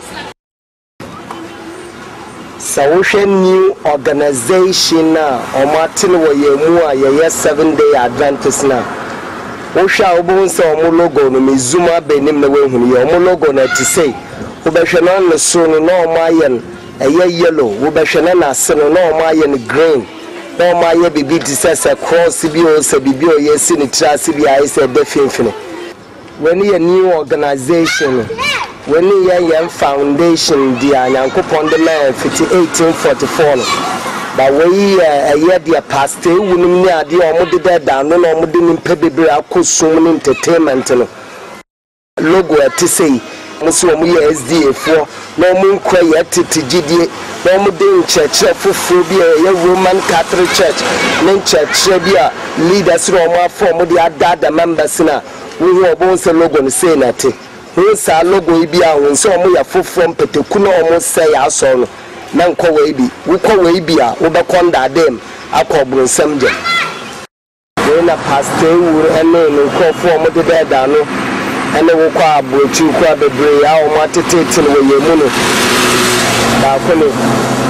Sawushe new organization na omatin wo yemu a ye 7-day Adventist na wo hwa obo nse omo logo no mezuma benim na wehunu ye omo logo na ti sei wo behwe na no so no na omo aye eye yellow wo behwe na ase no na omo aye green na omo aye bibi ti se cross bi o se bibi o ye si ni trase bi aye se de finfini when ye new organization when ye foundation dia Nyankopɔn de man 1844 no ba we ye dia pastor wunum ni ade o mo de da no no mo de nimpa bebre akosum ni entertainment no logo ati sei mo so mo ye SDA fo no mo nkwa ye titigidie no mo de nkyerɛkyerɛ foforo bi ye Roman Catholic Church ne nkyerɛkyerɛ bi a leaders no mo afọ mo de adada members na wo obo se logo no sei na te sa logo ibi a won se omo ya foforo mpeteku na omo se ya so no na nkɔ we bi wo kɔ we bi a wo be konda dem akɔbro nsam gye we na pastor wu ene no kɔfo omo de da no ene wo kɔ abrochi kɔ abebre ya omo atetete no we yemu no ba ko no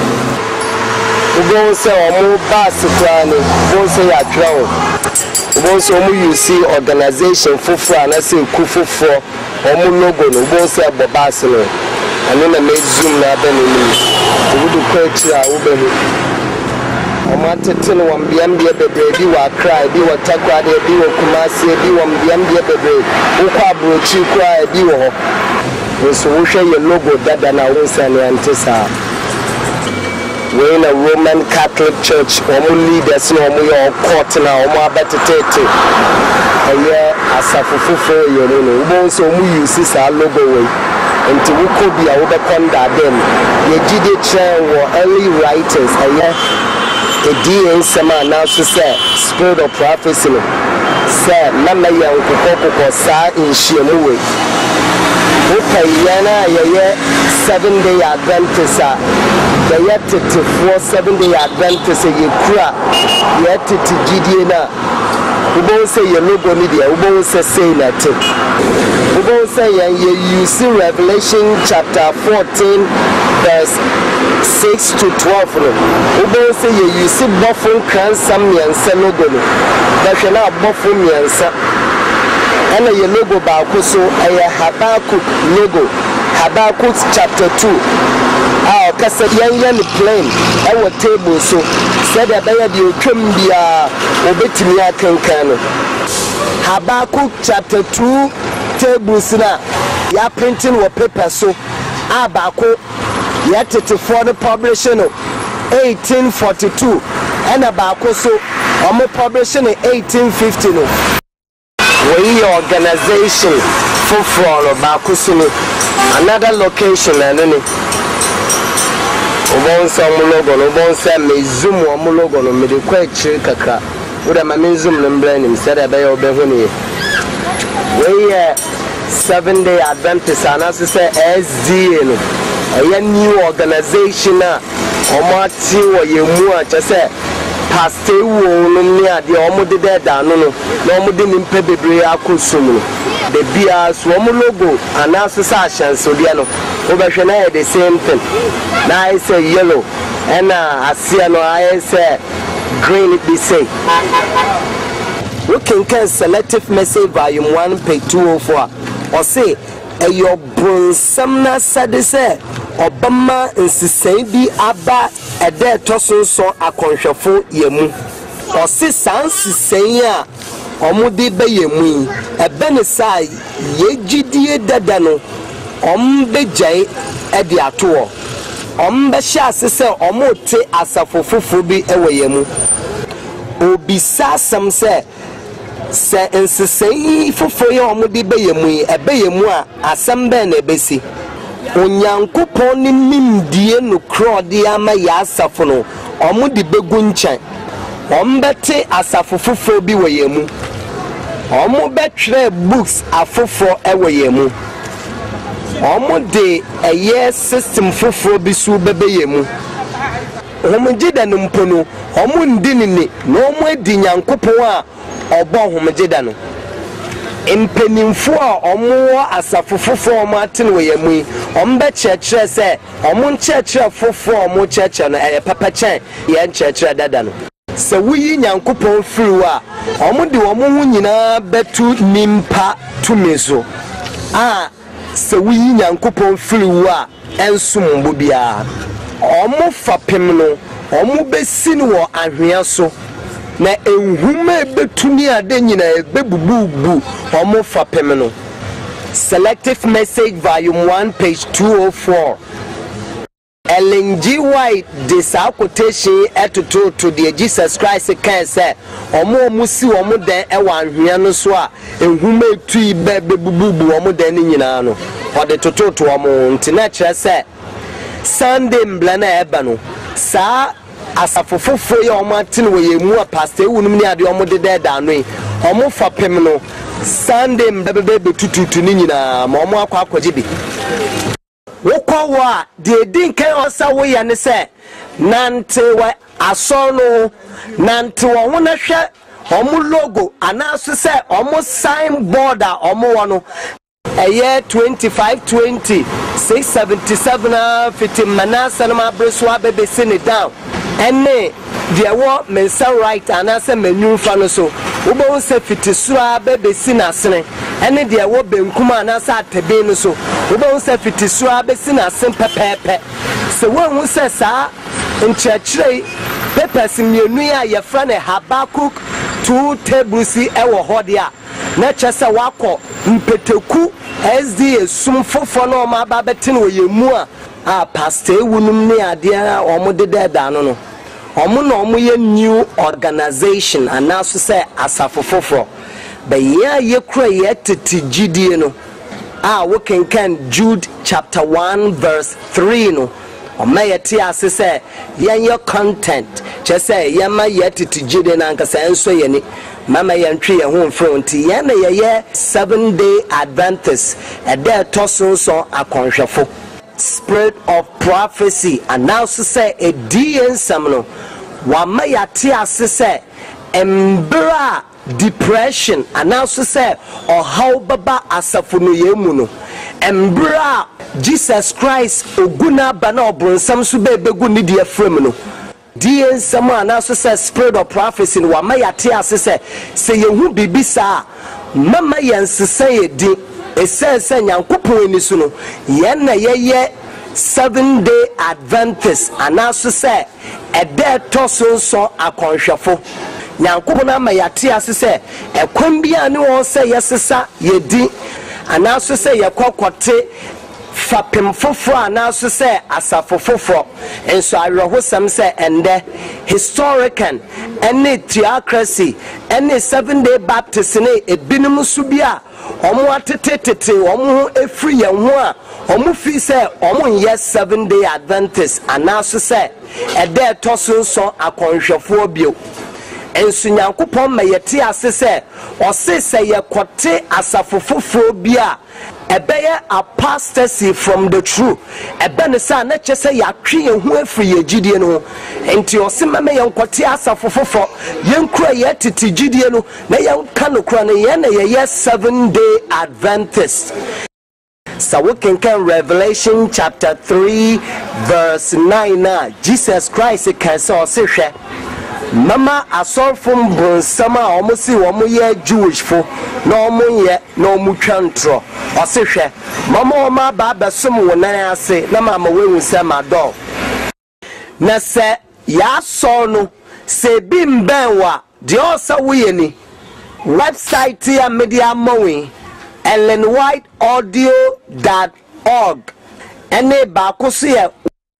wo se omo bas kwa no wo se ya twa wo so omo you see organization foforo na se ku foforo omo logo no bo se bobas no anu na me zoom na ba ni wo du kwetri a wo behu omo atete no wambiambia bebre bi wa Accra bi wa Takwa de bi wa Kumasi bi wambiambia bebre wo kwa Abrochi kwa bi wo ho wo so wo hwe ye logo dada na wo se ne antisa we in a Roman Catholic Church omo leaders no omo yo court na omo abetetete eye asafufufo ye no wo so omo use sa logo we enti wo ko bia wo be konda dem ye gide chen wo early writers eye edi ensema na so say spirit of prophecy no say mama ye nkokoko sa nhyiamu we wo payana ye 7-day Adventist the yet 7-day Adventist ye kura yet gidie na ubo say ye logo ni dia ubo say na te ubo say ye use Revelation chapter 14 verse 6 to 12 no ubo say ye use bofun kransam miensa logo no da hwe na bofun miensa ana ye logo ba ko so aya Habakkuk logo Habakkuk chapter 2 kasa yan plain our table so said that by the otwam bia obetimi akankan no Habakkuk chapter 2 tables na ya printing wo paper so abako ya 34 the publishing 1842 and abako so omo publishing 1850 no we organization for abako so another location and any obonsa omulogo no bonsa mezum omulogo no me de kwa chiri kakra wo da ma mezum no mbra nim se da be yo be huni we 7-day Adventist ana se SDA no a new organization omati wo yemu a chese pastor wo no ne ade omode de da no no na omode nimpe bebre akosum the bia so logo and also sashanso dia no obehwe na the same thing na I say yellow and asia no I say green it be say we can selective message volume 1 page 204 or say your bronsam na sade say Obama insisei bi aba ede toso so akonhwefo yemu o se sansisei a omudi be yemu ebe ne sai yegidie dada no ombejai ede ato ombe sha se omote asafofofo bi ewe yemu obisa sam se insisei fofo ye omudi be yemu ebe yemu a asam be na ebesi Onyankopon ni nimdie no krode ama ya asafo no omudi begu nchen ombete asafo fofo bi weyemu omubetwere books afofo eweyemu omude eye system fofo bi su bebeyemu homjida no mpono omundinini no omudi Nyankopon a obo homjida no impenimfo a omo asafo fofo omo aten weyemu ombe chechre se omo chechre fofo omo chechre no papa chen ye chechre dada no se wuyi Nyankopon firi wa omo de omo hu nyina betu nimpa tumezo se wuyi Nyankopon firi wa ensum bo bia omo fapem no omo besi no wo ahwea so na enhuma betumi ade nyina ebebububu omo fapem no selective message volume 1 page 204 Ellen G. White this quotation etoto to the Jesus Christ can say omo musi omo den ewa ahwea no so a enhuma etu bebububu omo den nyina no ode toto to omo ntina kire say Sunday mblana eba no sa asafofofo ye omatin we yemu a pastor ewunum ni ade omode de da no omo fapem no Sunday mbebe tututu ni nyina ma omo akwaje bi wokwo wa de din kan osa wo ya ne se nante we aso no nante wo ho na hwe omo logo anaso se omo sign board a omo wo no eye 2520 677 50 manasa na mabreso abebe sini down ene dia wo mensa right anase menu fa no so wo bo se fitisura bebe sina sene ene dia wo benkum anase atebe no so wo bo se fitisura be sina sen pepepe se wo hu se sa nchechire papers mienu ya ye fra ne Habakuk 2 tables ewo hodia na chese wako mpeteku SD sumfofo no ma ba betin wo yemu a pastor ewunum ne ade a omode da no no omo no omo ye new organization and now say asafofofo be ye kura ye titijidie no we can Jude chapter 1 verse 3 no omayeti ase say your content just say ye ma ye titijide na nkasa enso ye ni mama ye ntwe ye ho mfronti ye na ye 7-day Adventist e de toso so akonhwefo spirit of prophecy and now say a DN no wama yati ase say embra depression and now say or how baba asafo no yemu no embra Jesus Christ oguna bana obronsam so bebegu ni de afrem no DN sama and now say spirit of prophecy wama yati ase say yehu bibisa mama yansese di esense Nyankopon ni so no ye na ye 7-day Adventist and also say a dead tosso so akonhwefo Nyankopon ama yate ase say e kwambia ne won say yesesa yedi and also say yekokote fapem fofo and also say asafofofo and so arehosam say ende historican any theocracy any 7-day Baptist ne ebinum so bia omo atetete omo efri ye ho a omo fi say omo yes 7-day Adventist and also say e de toso so akonhwefo bio enso Nyankopɔn ma yɛte ase sɛ ɔse sɛ yɛkɔte asafofoforo bi a ɛbɛyɛ apostasy from the true ɛbɛ ne sɛ na kyɛ sɛ yɛatwe yɛn ho afiri yɛ gyidie no ho enti ɔse mama yɛnkɔte asafofofo yɛnkura yɛ tete gyidie no na yɛnka no kora no yɛn na yɛyɛ 7-day Adventist. So we can Revelation chapter 3 verse 9 Jesus Christ can say Mama asorfom bronsama omusi womu ye Jewish fo no mu ye no mu twantro osehwe mama oma ba besom wonan ase na mama wehu se mado na se ya so no se bi mben wa de osa wuye ni website ya media mawi ellenwhiteaudio.org ene ba ko so ye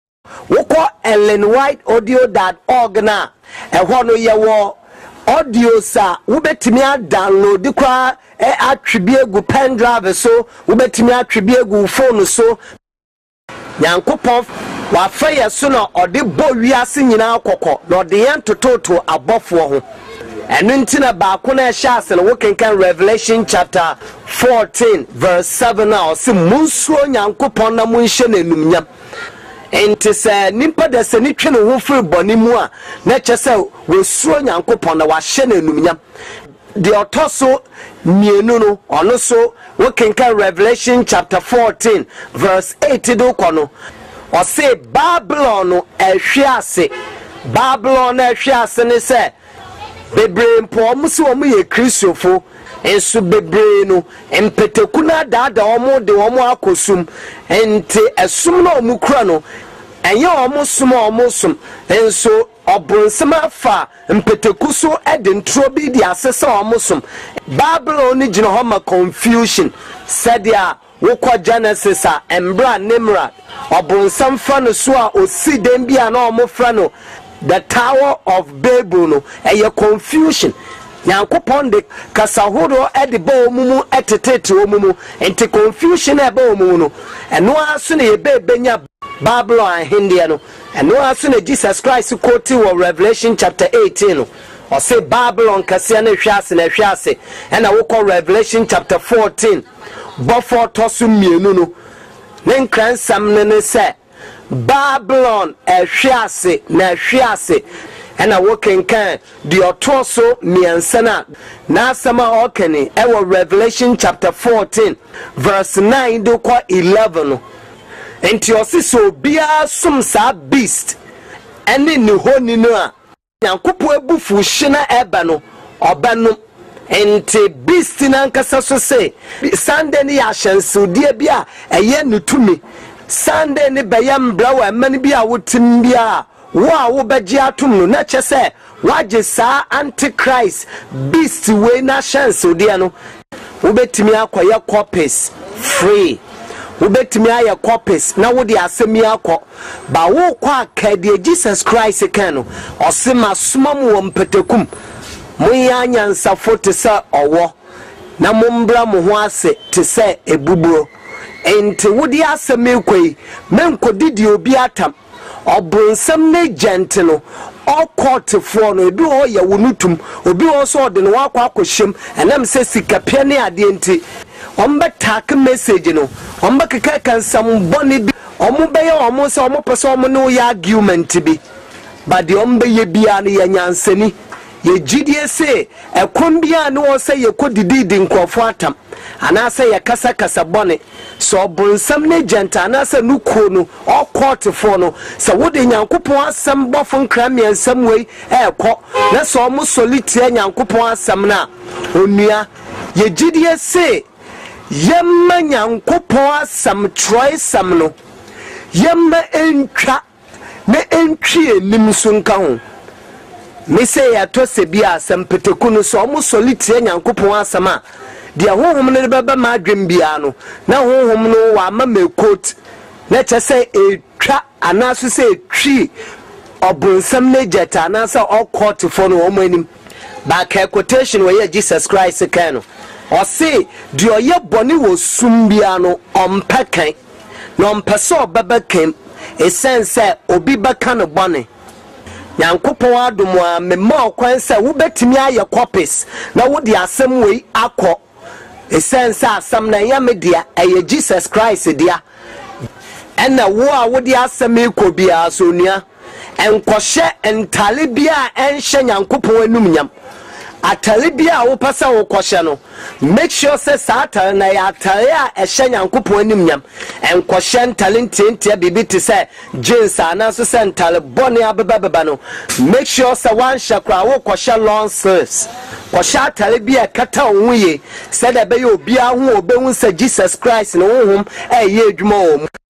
woko ellenwhiteaudio.org na ehwo no ye wo audio sa wobetimi a download kwa atwebi egu pen drive so wobetimi atwebi egu phone so Nyankopɔn wa fa ye so na ode bo wiase nyina akɔkɔ na ode yen tototo abɔfo ho enu ntina ba ko na ehya ase na wokenkan Revelation chapter 14 verse 7 na ose munsuo Nyankopɔn na munhye na enumnyam enti se nimpa de se ni twe no ho firi boni mu a na kyese we suo Nyankopɔn na wa hye na enumnyam de otoso mienu no ono so we kenkan Revelation chapter 14 verse 8 do kono o say Babylon no ehwe ase Babylon na ehwe ase ne se bebre mpo omusi omu ye Kristofo ensu bebre no empeteku na dada omu de omu akosum ente esum na omu kura no enye omu sum enso obronsema fa empeteku so ede ntro bi di asese omu sum Babylon ni gina homa confusion sadia wokɔ Genesis a embra Nimrod obronsam fa no so a osi dem bia na omu fra no the Tower of Babel no eye confusion Nyankopɔn de kasahoro ede ba omumu etetete omumu enti confusion ebe omumu no eno aso na yebenya Babylon ahinde no eno aso na Jesus Christ quote wo Revelation chapter 18 no o say Babylon kase na hwase na wokɔ Revelation chapter 14 before tosu mienu no ne nkransam ne se Babylon ehwiase na ehwiase ena wokenkan di otoso miansana na asama okene ewo Revelation chapter 14 verse 9 do kwa 11 enti osiso bia sum sa beast ene ni honi no a Nyankopɔ ebufu hina eba no obano enti beast na nkasa so se Sunday ni ya hyansudie bia eye nutumi Sunday ni bayam blawa mani bia wotim bia wa wo beji atum no na kyese waje sa antichrist beast we na chance odi no wo betimi akoye copies free wo betimi aye copies na wo di asemi akọ ba wo kwa akade Jesus Christ kan no osema somam wo mpetekum mo yanya nsafo te se owo na mo mbra mo ho ase te se ebuburo enti wo di asemi kwei menkodi obi atam obronsam ne gente no all court for no ebi o ye wonutum obi o so de no akwa akohyem enam se sikapia ne ade enti ombe tak message no ombe keka kansam boni bi omo beye omo se omo pese omo no ya argument bi but the ombe ye bia no ye nyansani ye gidie se ekon bia no o se ye kodididi nkofo atam anase ye kasa kasa boni so bronsam ne gente anase nuko no all court for no se wode Nyankopon asem bofo nkramia nsam wei ekọ na so omo solitie Nyankopon asem na onua ye gidie se yemma Nyankopon asem troy sam no yemma entwa na entwie nim so nka ho me say ya to se bia asem peteku no so omo solitie Nyankopon asem a dia honhom ne beba ma adwem bia no na honhom no wa ma mekot na kyese etwa anaso se etwi obonsam ne jeta anaso court for no omanim ba ka quotation we Jesus Christ kan no o se di oye bone wo sum bia no ompakan na ompese obeba kan esense obi beka no bone nyankopon adomo a mema okwan se wo betimi aye copies na wo de asem wei akọ essence asam na ya media eye Jesus Christ dia ena wo a wo de asem ekobia so nua enkɔhye entale bia enhye nyankopon anum nyam atale bia wo pasa wo kɔhye no make sure say satan na ya atale a ehye nyankopon anum nyam enkɔhye entale ntentia bibi te say jeans ana so say entale bone abeba no make sure say one shakra wo kɔhye long sleeves kɔhye atale bia kata wo ye say da be ye obi a ho obehu say Jesus Christ no honhom eye adwuma wo